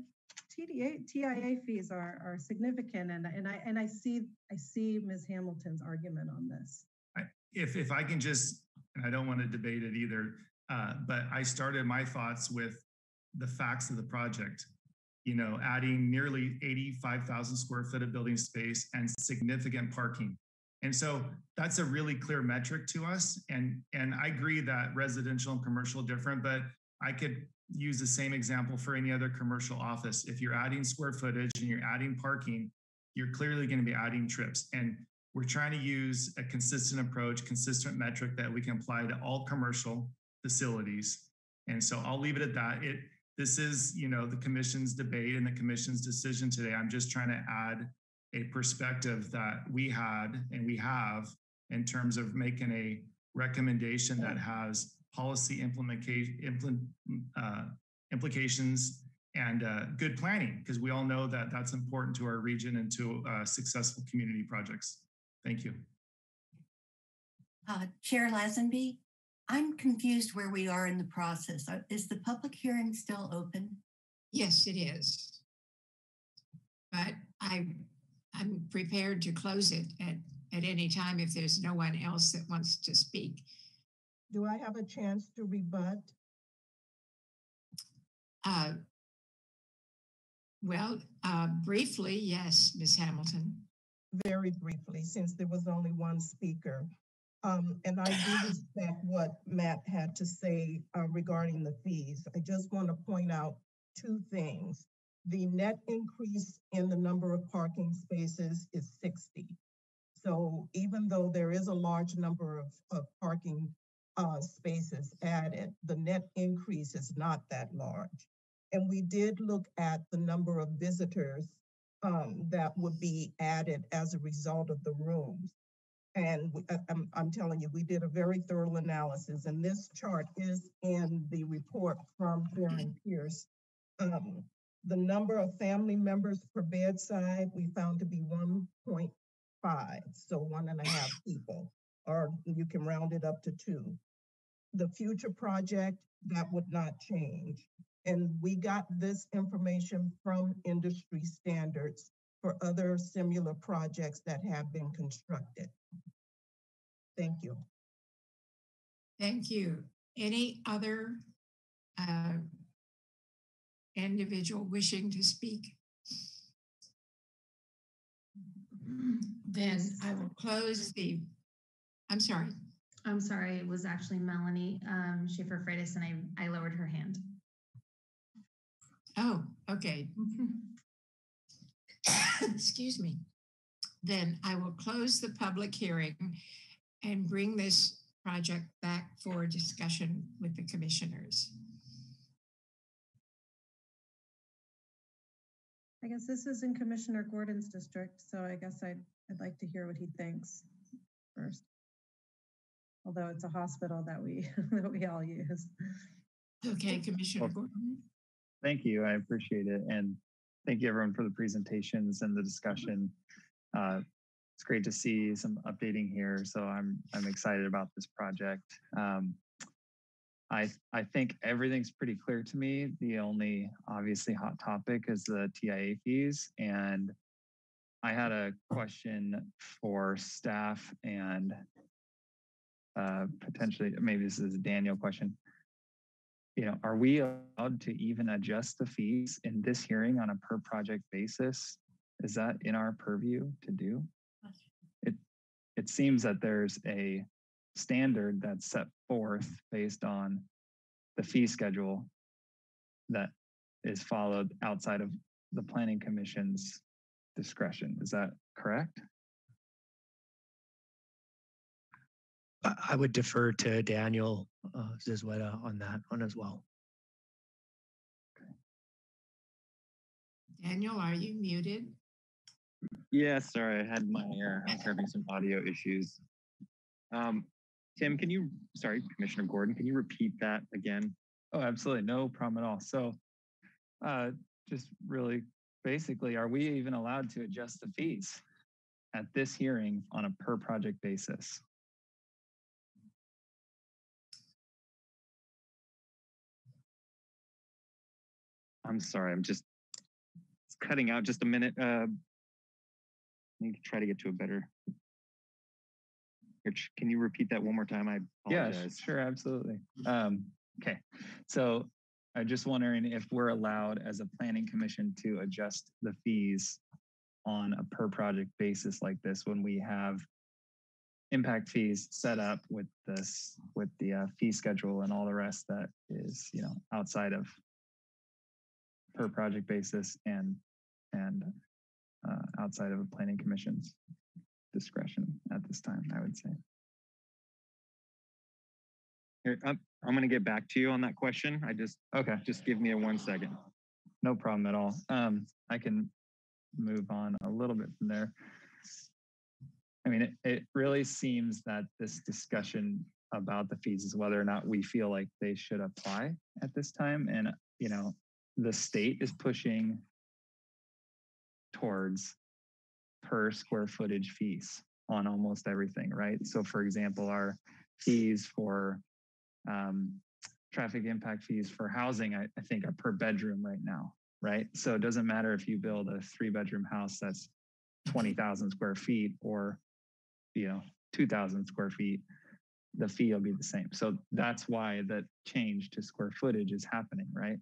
TIA fees are significant, and I see Ms. Hamilton's argument on this. If I can just, and I don't want to debate it either, but I started my thoughts with the facts of the project. Adding nearly 85,000 square foot of building space and significant parking. And so that's a really clear metric to us. And I agree that residential and commercial are different, but I could use the same example for any other commercial office. If you're adding square footage and you're adding parking, you're clearly going to be adding trips. And we're trying to use a consistent approach, consistent metric that we can apply to all commercial facilities. And so I'll leave it at that. This is, the commission's debate and the commission's decision today. I'm just trying to add a perspective that we had and we have in terms of making a recommendation that has policy implications and good planning, because we all know that that's important to our region and to successful community projects. Thank you. Chair Lazenby, I'm confused where we are in the process. Is the public hearing still open? Yes, it is. But I'm prepared to close it at any time if there's no one else that wants to speak. Do I have a chance to rebut? Briefly, yes, Ms. Hamilton. Very briefly, since there was only one speaker. And I do respect what Matt had to say regarding the fees. I just want to point out two things. The net increase in the number of parking spaces is 60. So even though there is a large number of parking spaces added, the net increase is not that large. And we did look at the number of visitors that would be added as a result of the rooms. And I'm telling you, we did a very thorough analysis, and this chart is in the report from Karen Pierce. The number of family members per bedside, we found to be 1.5, so 1.5 people, or you can round it up to 2. The future project, that would not change. And we got this information from industry standards for other similar projects that have been constructed. Thank you. Thank you. Any other individual wishing to speak? Then I will close the, I'm sorry. I'm sorry, it was actually Melanie Schaefer-Freitas, and I lowered her hand. Oh, okay. Excuse me. Then I will close the public hearing and bring this project back for discussion with the commissioners. I guess this is in Commissioner Gordon's district, so I guess I'd like to hear what he thinks first. Although it's a hospital that we that we all use. Okay, Commissioner Gordon. Thank you, I appreciate it. And thank you everyone for the presentations and the discussion. It's great to see some updating here. So I'm excited about this project. I think everything's pretty clear to me. The only obviously hot topic is the TIA fees. And I had a question for staff and potentially, maybe this is a Daniel question. Are we allowed to even adjust the fees in this hearing on a per project basis? Is that in our purview to do? It seems that there's a standard that's set forth based on the fee schedule that is followed outside of the Planning Commission's discretion. Is that correct? I would defer to Daniel Zizweta on that one as well. Daniel, are you muted? Yeah, sorry, I was having some audio issues. Tim, Commissioner Gordon, can you repeat that again? Oh, absolutely, no problem at all. So just really basically, are we even allowed to adjust the fees at this hearing on a per project basis? I'm sorry, it's cutting out just a minute. I need to try to get to a better. Can you repeat that one more time? I apologize. Yeah, sure, absolutely. Okay, so I'm just wondering if we're allowed as a planning commission to adjust the fees on a per project basis like this when we have impact fees set up with this, with the fee schedule and all the rest that is, you know, outside of per project basis and outside of a planning commission's discretion at this time, I would say. Here, I'm going to get back to you on that question. Just give me 1 second. No problem at all. I can move on a little bit from there. I mean, it really seems that this discussion about the fees is whether or not we feel like they should apply at this time. And, you know, the state is pushing towards per square footage fees on almost everything, right? So for example, our fees for traffic impact fees for housing, I think are per bedroom right now, right? So it doesn't matter if you build a 3-bedroom house that's 20,000 square feet or, you know, 2,000 square feet, the fee will be the same. So that's why the change to square footage is happening, right?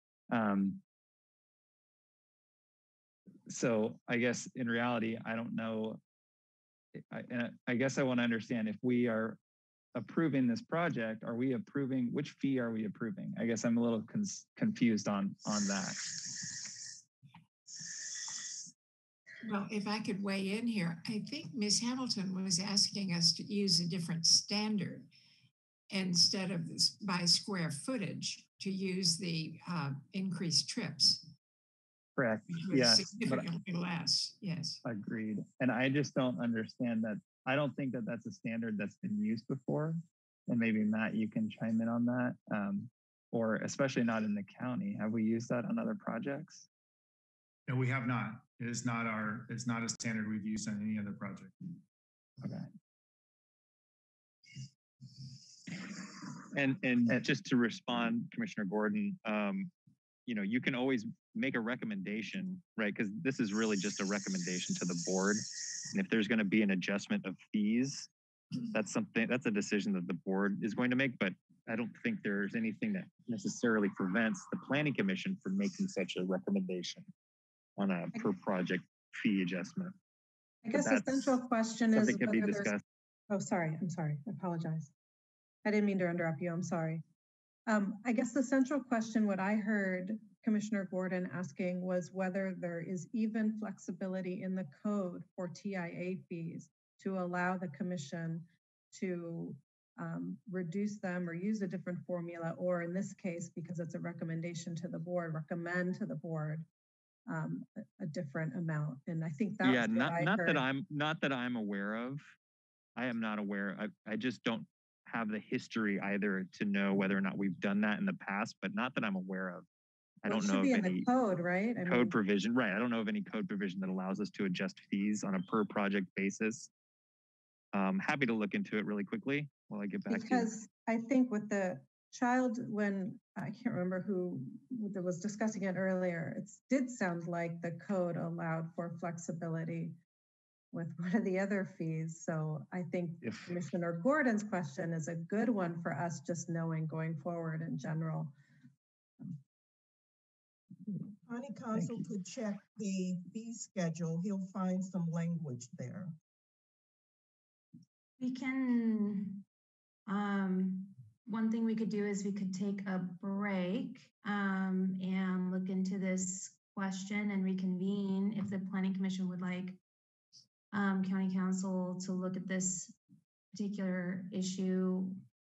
So I guess in reality, I don't know. I guess I want to understand if we are approving this project, are we approving, which fee are we approving? I guess I'm a little confused on that. Well, if I could weigh in here, I think Ms. Hamilton was asking us to use a different standard instead of this by square footage, to use the increased trips. Correct. Yes. Significantly less. Yes. Agreed. And I just don't understand that. I don't think that that's a standard that's been used before. And maybe Matt, you can chime in on that. Or especially not in the county. Have we used that on other projects? No, we have not. It's not a standard we've used on any other project. Okay. And just to respond, Commissioner Gordon, you know, you can always make a recommendation, right? Because this is really just a recommendation to the board. And if there's going to be an adjustment of fees, that's a decision that the board is going to make. But I don't think there's anything that necessarily prevents the planning commission from making such a recommendation on a per project fee adjustment. I guess the central question is can be discussed. Oh, sorry. I'm sorry. I apologize. I didn't mean to interrupt you. I'm sorry. I guess the central question, what I heard Commissioner Gordon asking, was whether there is even flexibility in the code for TIA fees to allow the commission to reduce them or use a different formula, or in this case, because it's a recommendation to the board, recommend to the board a different amount. And I think that's not that I'm aware of. I am not aware. I just don't have the history either to know whether or not we've done that in the past, but not that I'm aware of. I don't know of any code, right? Code provision, right? I don't know of any code provision that allows us to adjust fees on a per project basis. Happy to look into it really quickly while I get back to you. Because I think with the child, when I can't remember who was discussing it earlier, it did sound like the code allowed for flexibility with one of the other fees. So I think Commissioner Gordon's question is a good one for us, just knowing going forward in general. County Council could check the fee schedule. He'll find some language there. We can, one thing we could do is we could take a break and look into this question and reconvene if the Planning Commission would like County Council to look at this particular issue.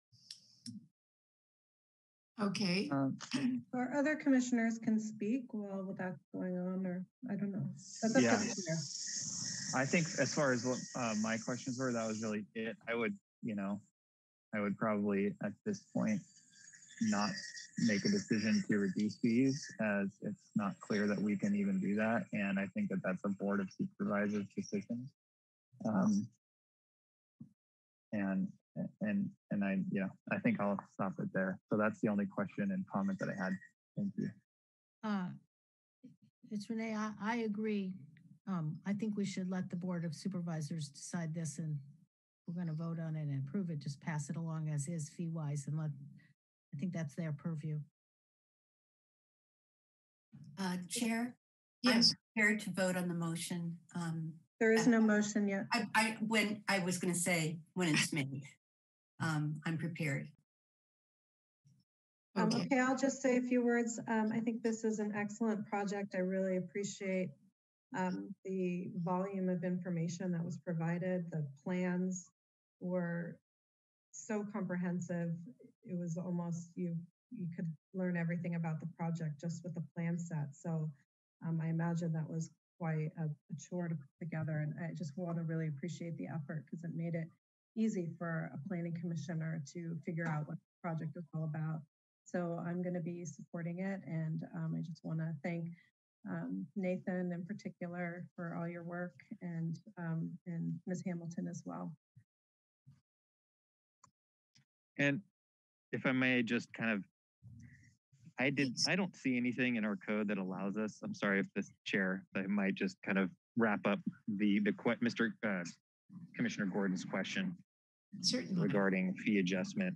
Okay. Or other commissioners can speak while that's going on, or I don't know. Yeah. I think as far as what my questions were, that was really it. I would probably at this point not make a decision to reduce fees, as it's not clear that we can even do that. And I think that that's a Board of Supervisors decision. I think I'll stop it there. So that's the only question and comment that I had. Thank you. It's Renee. I agree. I think we should let the Board of Supervisors decide this, and we're going to vote on it and approve it. Just pass it along as is fee-wise, and I think that's their purview. Chair? Yes. I'm prepared to vote on the motion There is no motion yet. When I was going to say when it's made, I'm prepared. Okay, I'll just say a few words. I think this is an excellent project. I really appreciate the volume of information that was provided. The plans were so comprehensive. It was almost, you could learn everything about the project just with the plan set. So I imagine that was quite a chore to put together. And I just want to really appreciate the effort because it made it easy for a planning commissioner to figure out what the project is all about. So I'm going to be supporting it. And I just want to thank Nathan in particular for all your work and Ms. Hamilton as well. And if I may just kind of, I don't see anything in our code that allows us, I'm sorry if this chair, I might just kind of wrap up Mr. Commissioner Gordon's question. Certainly. Regarding fee adjustment.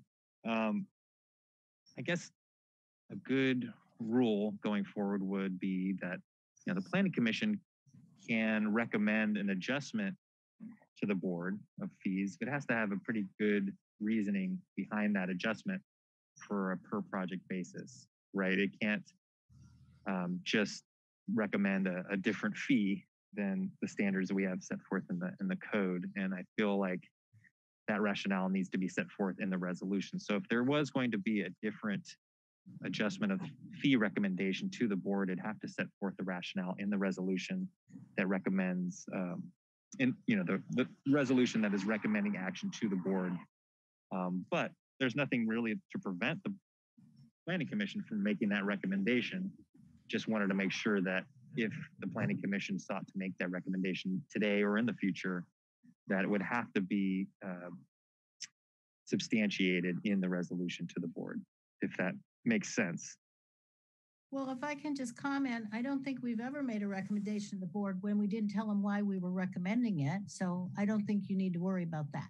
I guess a good rule going forward would be that the Planning Commission can recommend an adjustment to the board of fees. It has to have a pretty good reasoning behind that adjustment for a per project basis, right? It can't just recommend a different fee than the standards that we have set forth in the code. And I feel like that rationale needs to be set forth in the resolution. So if there was going to be a different adjustment of fee recommendation to the board, it'd have to set forth the rationale in the resolution that recommends, the resolution that is recommending action to the board. But there's nothing really to prevent the Planning Commission from making that recommendation. Just wanted to make sure that if the Planning Commission sought to make that recommendation today or in the future, that it would have to be substantiated in the resolution to the board, if that makes sense. Well, if I can just comment, I don't think we've ever made a recommendation to the board when we didn't tell them why we were recommending it. So I don't think you need to worry about that.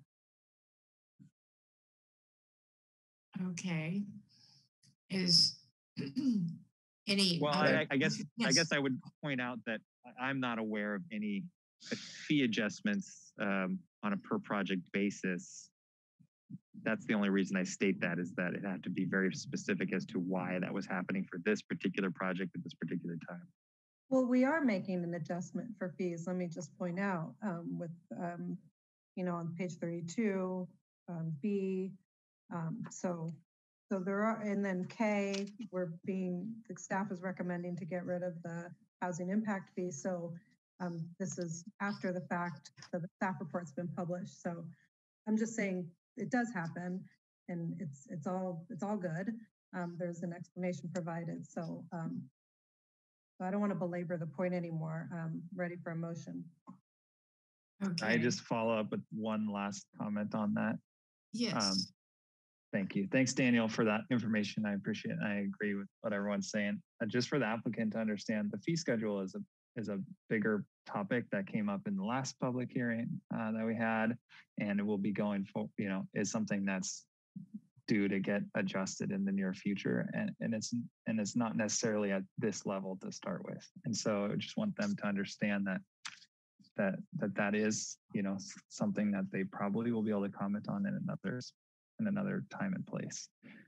Okay. Is any well, other, I guess yes. I guess I would point out that I'm not aware of any fee adjustments on a per project basis. That's the only reason I state that, is that it had to be very specific as to why that was happening for this particular project at this particular time. Well, we are making an adjustment for fees. Let me just point out with, on page 32, B, so there are, and then K, the staff is recommending to get rid of the housing impact fee. So this is after the fact, so the staff report's been published. So I'm just saying it does happen, and it's all good. There's an explanation provided. So I don't want to belabor the point anymore. Ready for a motion. Okay. I just follow up with one last comment on that. Yes. Thank you. Thanks, Daniel, for that information. I appreciate it. I agree with what everyone's saying. Just for the applicant to understand, the fee schedule is a bigger topic that came up in the last public hearing that we had, and it will be going for, is something that's due to get adjusted in the near future, and it's not necessarily at this level to start with. And so I just want them to understand that is, something that they probably will be able to comment on in another time and place.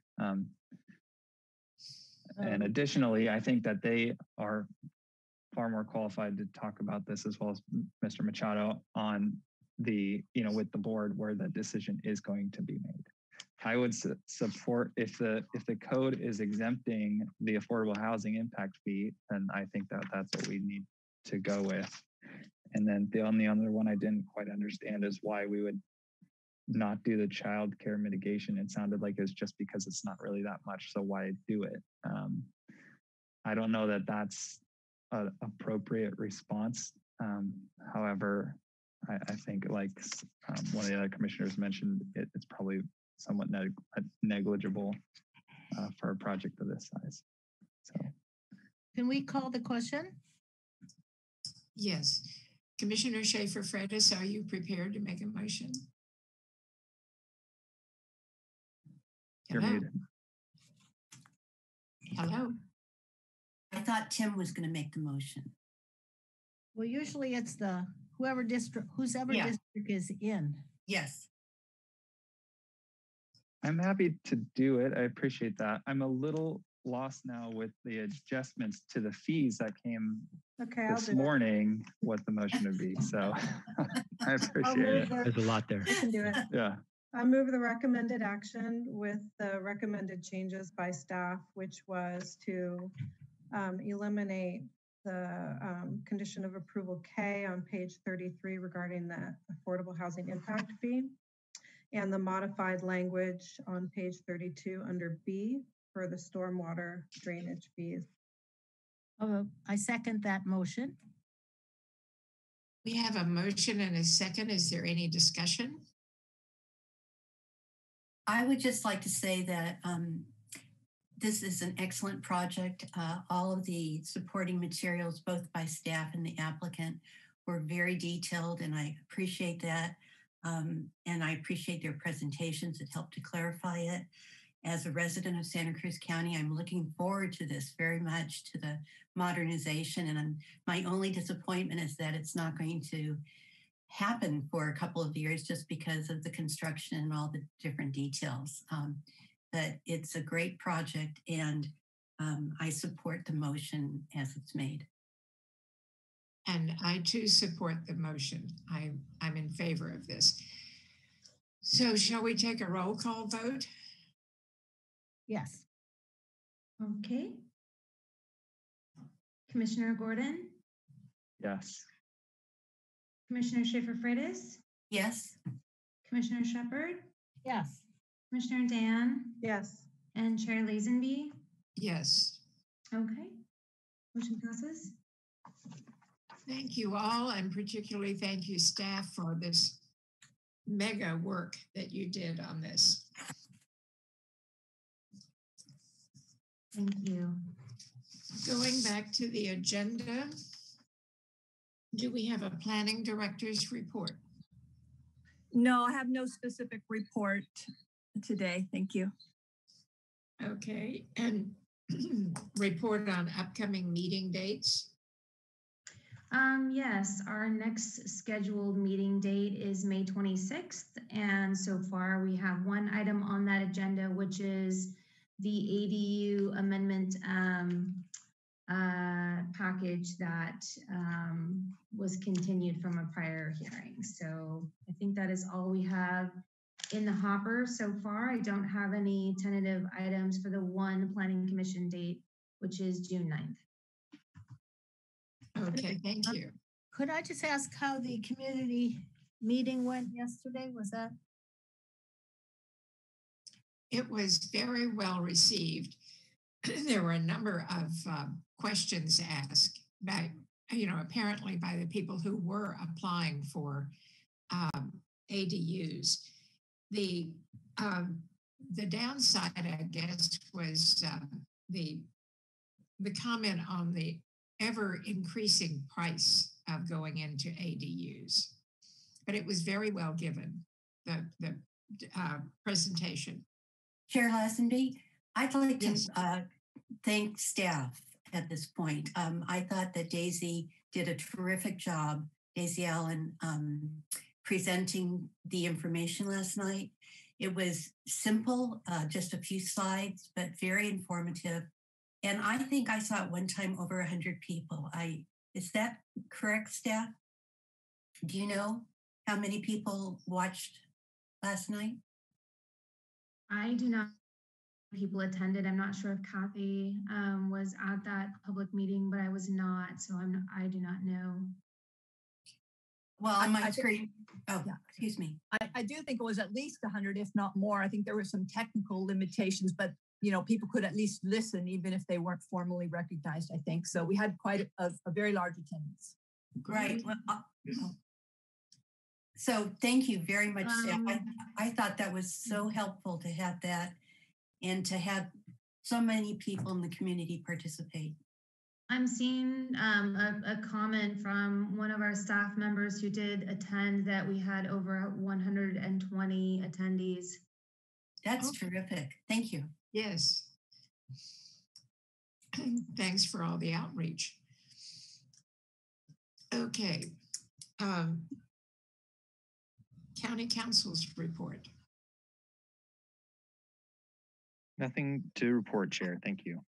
And additionally, I think that they are far more qualified to talk about this, as well as Mr. Machado, on with the board where the decision is going to be made. I would support if the code is exempting the affordable housing impact fee, then I think that that's what we need to go with. And then the only other one I didn't quite understand is why we would not do the child care mitigation. It sounded like it's just because it's not really that much, so why do it? I don't know that that's an appropriate response. However, I think, like one of the other commissioners mentioned, it's probably somewhat negligible for a project of this size. So, can we call the question? Yes. Commissioner Schaefer-Freitas, are you prepared to make a motion? You're muted. Hello. I thought Tim was going to make the motion. Well, usually it's the whoever district, Yeah. district is in. Yes. I'm happy to do it. I appreciate that. I'm a little lost now with the adjustments to the fees that came Okay, this morning, what the motion would be. So I appreciate it. There's a lot there. I can do it. Yeah. I move the recommended action with the recommended changes by staff, which was to eliminate the condition of approval K on page 33 regarding the affordable housing impact fee, and the modified language on page 32 under B for the stormwater drainage fees. I second that motion. We have a motion and a second. Is there any discussion? I would just like to say that this is an excellent project. All of the supporting materials, both by staff and the applicant, were very detailed, and I appreciate that. And I appreciate their presentations that helped to clarify it. As a resident of Santa Cruz County, I'm looking forward to this very much, to the modernization. And my only disappointment is that it's not going to happen for a couple of years just because of the construction and all the different details. But it's a great project, and I support the motion as it's made. And I too support the motion. I'm in favor of this. So shall we take a roll call vote? Yes. Okay. Commissioner Gordon? Yes. Commissioner Schaefer-Freitas? Yes. Commissioner Shepherd? Yes. Commissioner Dan? Yes. And Chair Lazenby? Yes. Okay. Motion passes. Thank you all, and particularly thank you staff for this mega work that you did on this. Thank you. Going back to the agenda, do we have a planning director's report? No, I have no specific report today. Thank you. Okay, and report on upcoming meeting dates? Yes, our next scheduled meeting date is May 26th. And so far we have one item on that agenda, which is the ADU amendment package that was continued from a prior hearing. So I think that is all we have in the hopper so far. I don't have any tentative items for the one planning commission date, which is June 9th. Okay, thank you. Could I just ask how the community meeting went yesterday? Was that? It was very well received. There were a number of questions asked by, apparently by the people who were applying for ADUs. The downside, I guess, was the comment on the ever increasing price of going into ADUs. But it was very well given, the presentation. Chair Lazenby, I'd like to thank staff at this point. I thought that Daisy did a terrific job, Daisy Allen, presenting the information last night. It was simple, just a few slides, but very informative. And I think I saw at one time over 100 people. Is that correct, staff? Do you know how many people watched last night? I do not. People attended. I'm not sure if Kathy was at that public meeting, but I was not, so I do not know. Well, on my screen. Oh, yeah. Excuse me. I do think it was at least 100, if not more. I think there were some technical limitations, but people could at least listen, even if they weren't formally recognized, I think. So we had quite a very large attendance. Right. Well, so thank you very much, Sam. I thought that was so helpful to have that and to have so many people in the community participate. I'm seeing a comment from one of our staff members who did attend that we had over 120 attendees. That's terrific. Thank you. Yes. Thanks for all the outreach. Okay. County Council's report. Nothing to report, Chair. Thank you.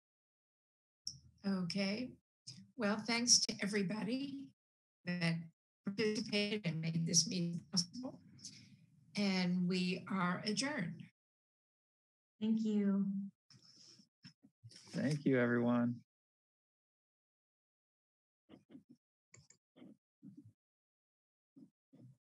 Okay. Well, thanks to everybody that participated and made this meeting possible. And we are adjourned. Thank you. Thank you, everyone.